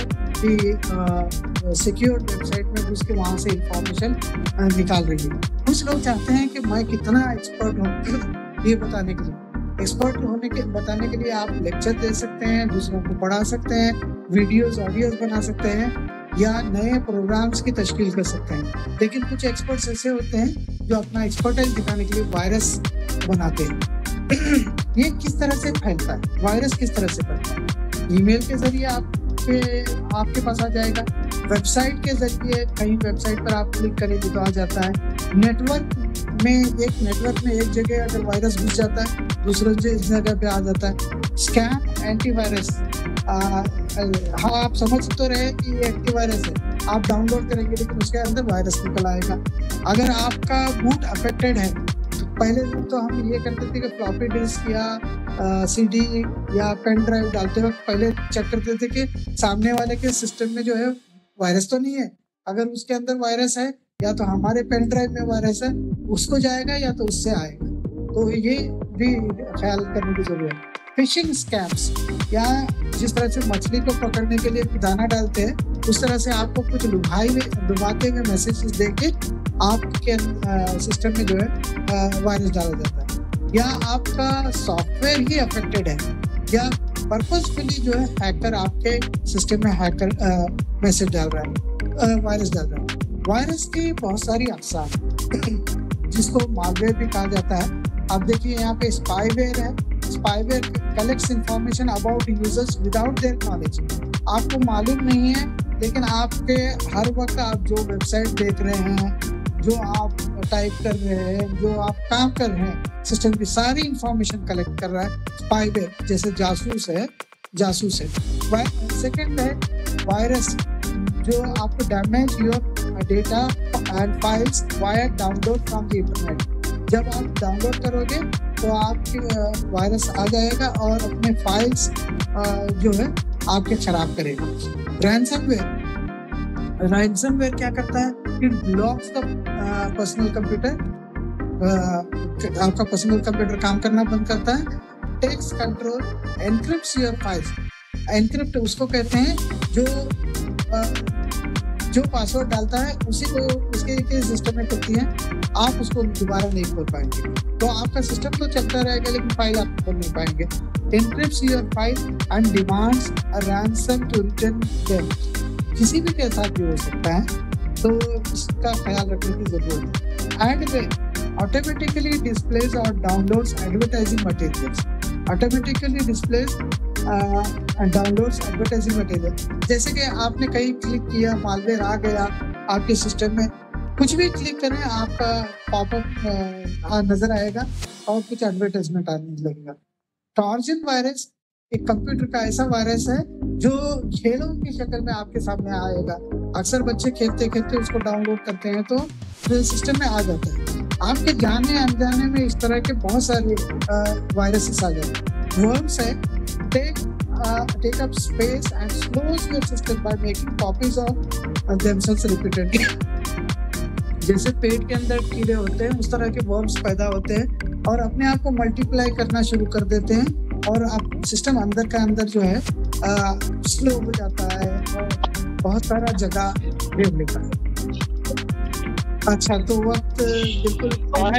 की सिक्योर वेबसाइट में घुस के वहाँ से इंफॉर्मेशन निकाल रही है। कुछ लोग चाहते हैं कि मैं कितना एक्सपर्ट हूँ ये बताने के लिए। एक्सपर्ट होने के बताने के लिए आप लेक्चर दे सकते हैं, दूसरों को पढ़ा सकते हैं, वीडियोस ऑडियोस बना सकते हैं या नए प्रोग्राम्स की तश्कील कर सकते हैं। लेकिन कुछ एक्सपर्ट्स ऐसे होते हैं जो अपना एक्सपर्टाइज दिखाने के लिए वायरस बनाते हैं। ये किस तरह से फैलता है? वायरस किस तरह से फैलता है? ईमेल के जरिए आपके आपके पास आ जाएगा, वेबसाइट के जरिए कहीं वेबसाइट पर आप क्लिक करेंगे तो आ जाता है। नेटवर्क में एक नेटवर्क में एक जगह अगर वायरस घुस जाता है दूसरे जगह पे आ जाता है। स्कैम एंटीवायरस, हाँ आप समझ तो रहे कि ये एंटीवायरस है, आप डाउनलोड करेंगे लेकिन उसके अंदर वायरस निकल आएगा। अगर आपका बूट अफेक्टेड है, तो पहले तो हम ये करते थे कि फ्लॉपी डिस्क या सीडी या पेन ड्राइव डालते वक्त पहले चेक करते थे कि सामने वाले के सिस्टम में जो है वायरस तो नहीं है। अगर उसके अंदर वायरस है, या तो हमारे पेन ड्राइव में वायरस है, उसको जाएगा या तो उससे आएगा। तो ये भी ख्याल करने की जरूरत है। फिशिंग स्कैम्स, या जिस तरह से मछली को पकड़ने के लिए दाना डालते हैं उस तरह से आपको कुछ लुभाई हुए लुभाते हुए मैसेजेस देके आपके सिस्टम में जो है वायरस डाला जाता है। या आपका सॉफ्टवेयर ही अफेक्टेड है, या पर्पसफुली जो है हैकर आपके सिस्टम में हैकर मैसेज डाल रहा है, वायरस डाल रहा है। वायरस की बहुत सारी अक़साम जिसको मालवेयर भी कहा जाता है। आप देखिए यहाँ पे स्पाईवेयर है। Spyware collects information about users without their knowledge. आपको मालूम नहीं है, लेकिन आपके हर वक्त आप जो वेबसाइट देख रहे हैं, जो आप टाइप कर रहे हैं, जो आप काम कर रहे हैं, सिस्टम की सारी इंफॉर्मेशन कलेक्ट कर रहा है। स्पाईवेयर जैसे जासूस है, जासूस है। सेकेंड है वायरस, जो आपको damage your data and files via download from the internet. जब आप डाउनलोड करोगे तो आपके वायरस आ जाएगा और अपने फाइल्स जो है आपके खराब करेगा। रैंसमवेयर, रैंसमवेयर क्या करता है? It blocks the personal computer, आपका पर्सनल कंप्यूटर काम करना बंद करता है। Text control encrypts your files. Encrypt उसको कहते हैं जो uh, जो पासवर्ड डालता है उसी को उसके के सिस्टम में करती है, आप उसको दोबारा नहीं खोल पाएंगे। तो आपका सिस्टम तो चलता रहेगा लेकिन फाइल आप खोल नहीं पाएंगे। Encrypts your file and demands a ransom to return them. किसी भी के साथ भी हो सकता है, तो इसका ख्याल रखने की जरूरत है। एड वे ऑटोमेटिकली डिस्प्लेज और downloads advertising materials. Automatically displays downloads advertising material. जैसे कि आपने कहीं क्लिक किया, मालवेयर आ गया आपके सिस्टम में, कुछ भी क्लिक करें आपका पॉपअप नजर आएगा और कुछ एडवर्टाइजमेंट आने लगेगा। ट्रोजन वायरस एक कंप्यूटर का ऐसा वायरस है जो खेलों की शक्ल में आपके सामने आएगा। अक्सर बच्चे खेलते खेलते उसको डाउनलोड करते हैं तो सिस्टम में आ जाता है। आपके जाने अनजाने में इस तरह के बहुत सारे वायरसेस आ जाते हैं। वर्म्स है take uh, take up space and slows your system by making copies of uh, themselves repeatedly। जैसे पेट के अंदर कीड़े होते हैं उस तरह के वर्म्स पैदा होते हैं और अपने आप को मल्टीप्लाई करना शुरू कर देते हैं और आप सिस्टम अंदर का अंदर जो है स्लो हो जाता है और बहुत सारा जगह ले लेता है। अच्छा, तो वक्त बिल्कुल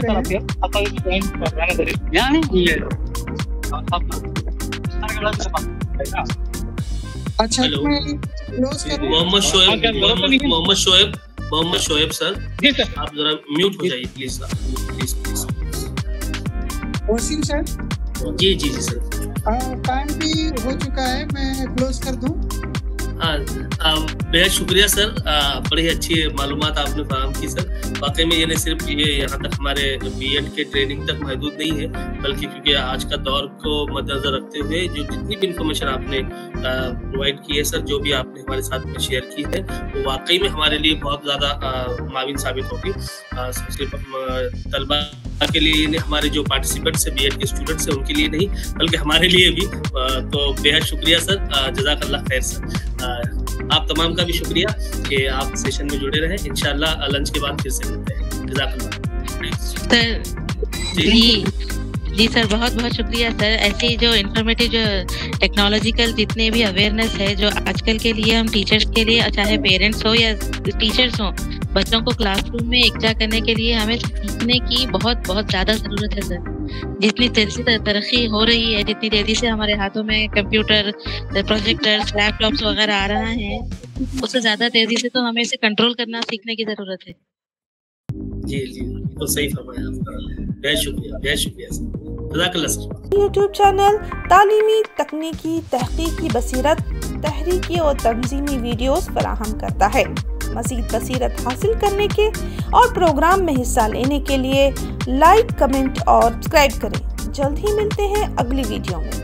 अच्छा मोहम्मद शोएब मोहम्मद शोएब मोहम्मद शोएब सर, जी सर, आप जरा म्यूट हो जाइए please sir, please please. Wasim sir, जी जी जी सर, टाइम भी हो चुका है, मैं क्लोज कर दूं। हाँ, बेहद शुक्रिया सर, बड़ी अच्छी मालूमात आपने फराहम की सर। वाकई में ये न सिर्फ ये यहाँ तक हमारे बीएड के ट्रेनिंग तक महदूद नहीं है, बल्कि क्योंकि आज का दौर को मद्देनजर रखते हुए जो जितनी भी इंफॉर्मेशन आपने प्रोवाइड की है सर, जो भी आपने हमारे साथ में शेयर की है, वो वाकई में हमारे लिए बहुत ज़्यादा माविन साबित होगी। सिर्फ तलबा के लिए नहीं, हमारे जो पार्टिसिपेंट्स है बीएड के स्टूडेंट्स हैं उनके लिए नहीं, बल्कि हमारे लिए भी। तो बेहद शुक्रिया सर, जज़ाकल्लाह खैर सर। आप तमाम का भी शुक्रिया कि आप सेशन में जुड़े रहे। इंशाल्लाह लंच के बाद फिर से मिलते हैं। जज़ाकल्लाह सर। जी जी सर, बहुत बहुत शुक्रिया सर। ऐसी जो इंफॉर्मेटिव जो टेक्नोलॉजिकल जितने भी अवेयरनेस है जो आजकल के लिए हम टीचर्स के लिए, चाहे पेरेंट्स हो या टीचर्स हो, बच्चों को क्लासरूम में इकट्ठा करने के लिए हमें सीखने की बहुत बहुत ज़्यादा ज़रूरत है सर। जितनी तेज़ी से तरक्की हो रही है, जितनी तेज़ी से हमारे हाथों में कंप्यूटर, प्रोजेक्टर्स, लैपटॉप्स वगैरह आ रहा है, उससे ज़्यादा तेज़ी से तो हमें इसे कंट्रोल करना सीखने की ज़रूरत है। जी जी, तो सही फरमाया आपका। बहुत शुक्रिया, बहुत शुक्रिया सर। जज़ाकल्लाह सर। यूट्यूब चैनल तालीमी, तकनीकी, तहकीकी बसीरत, तहरीकी और तंजीमी वीडियोस फराहम करता है। मज़ीद बसीरत हासिल करने के और प्रोग्राम में हिस्सा लेने के लिए लाइक, कमेंट और सब्सक्राइब करें। जल्द ही मिलते हैं अगली वीडियो में।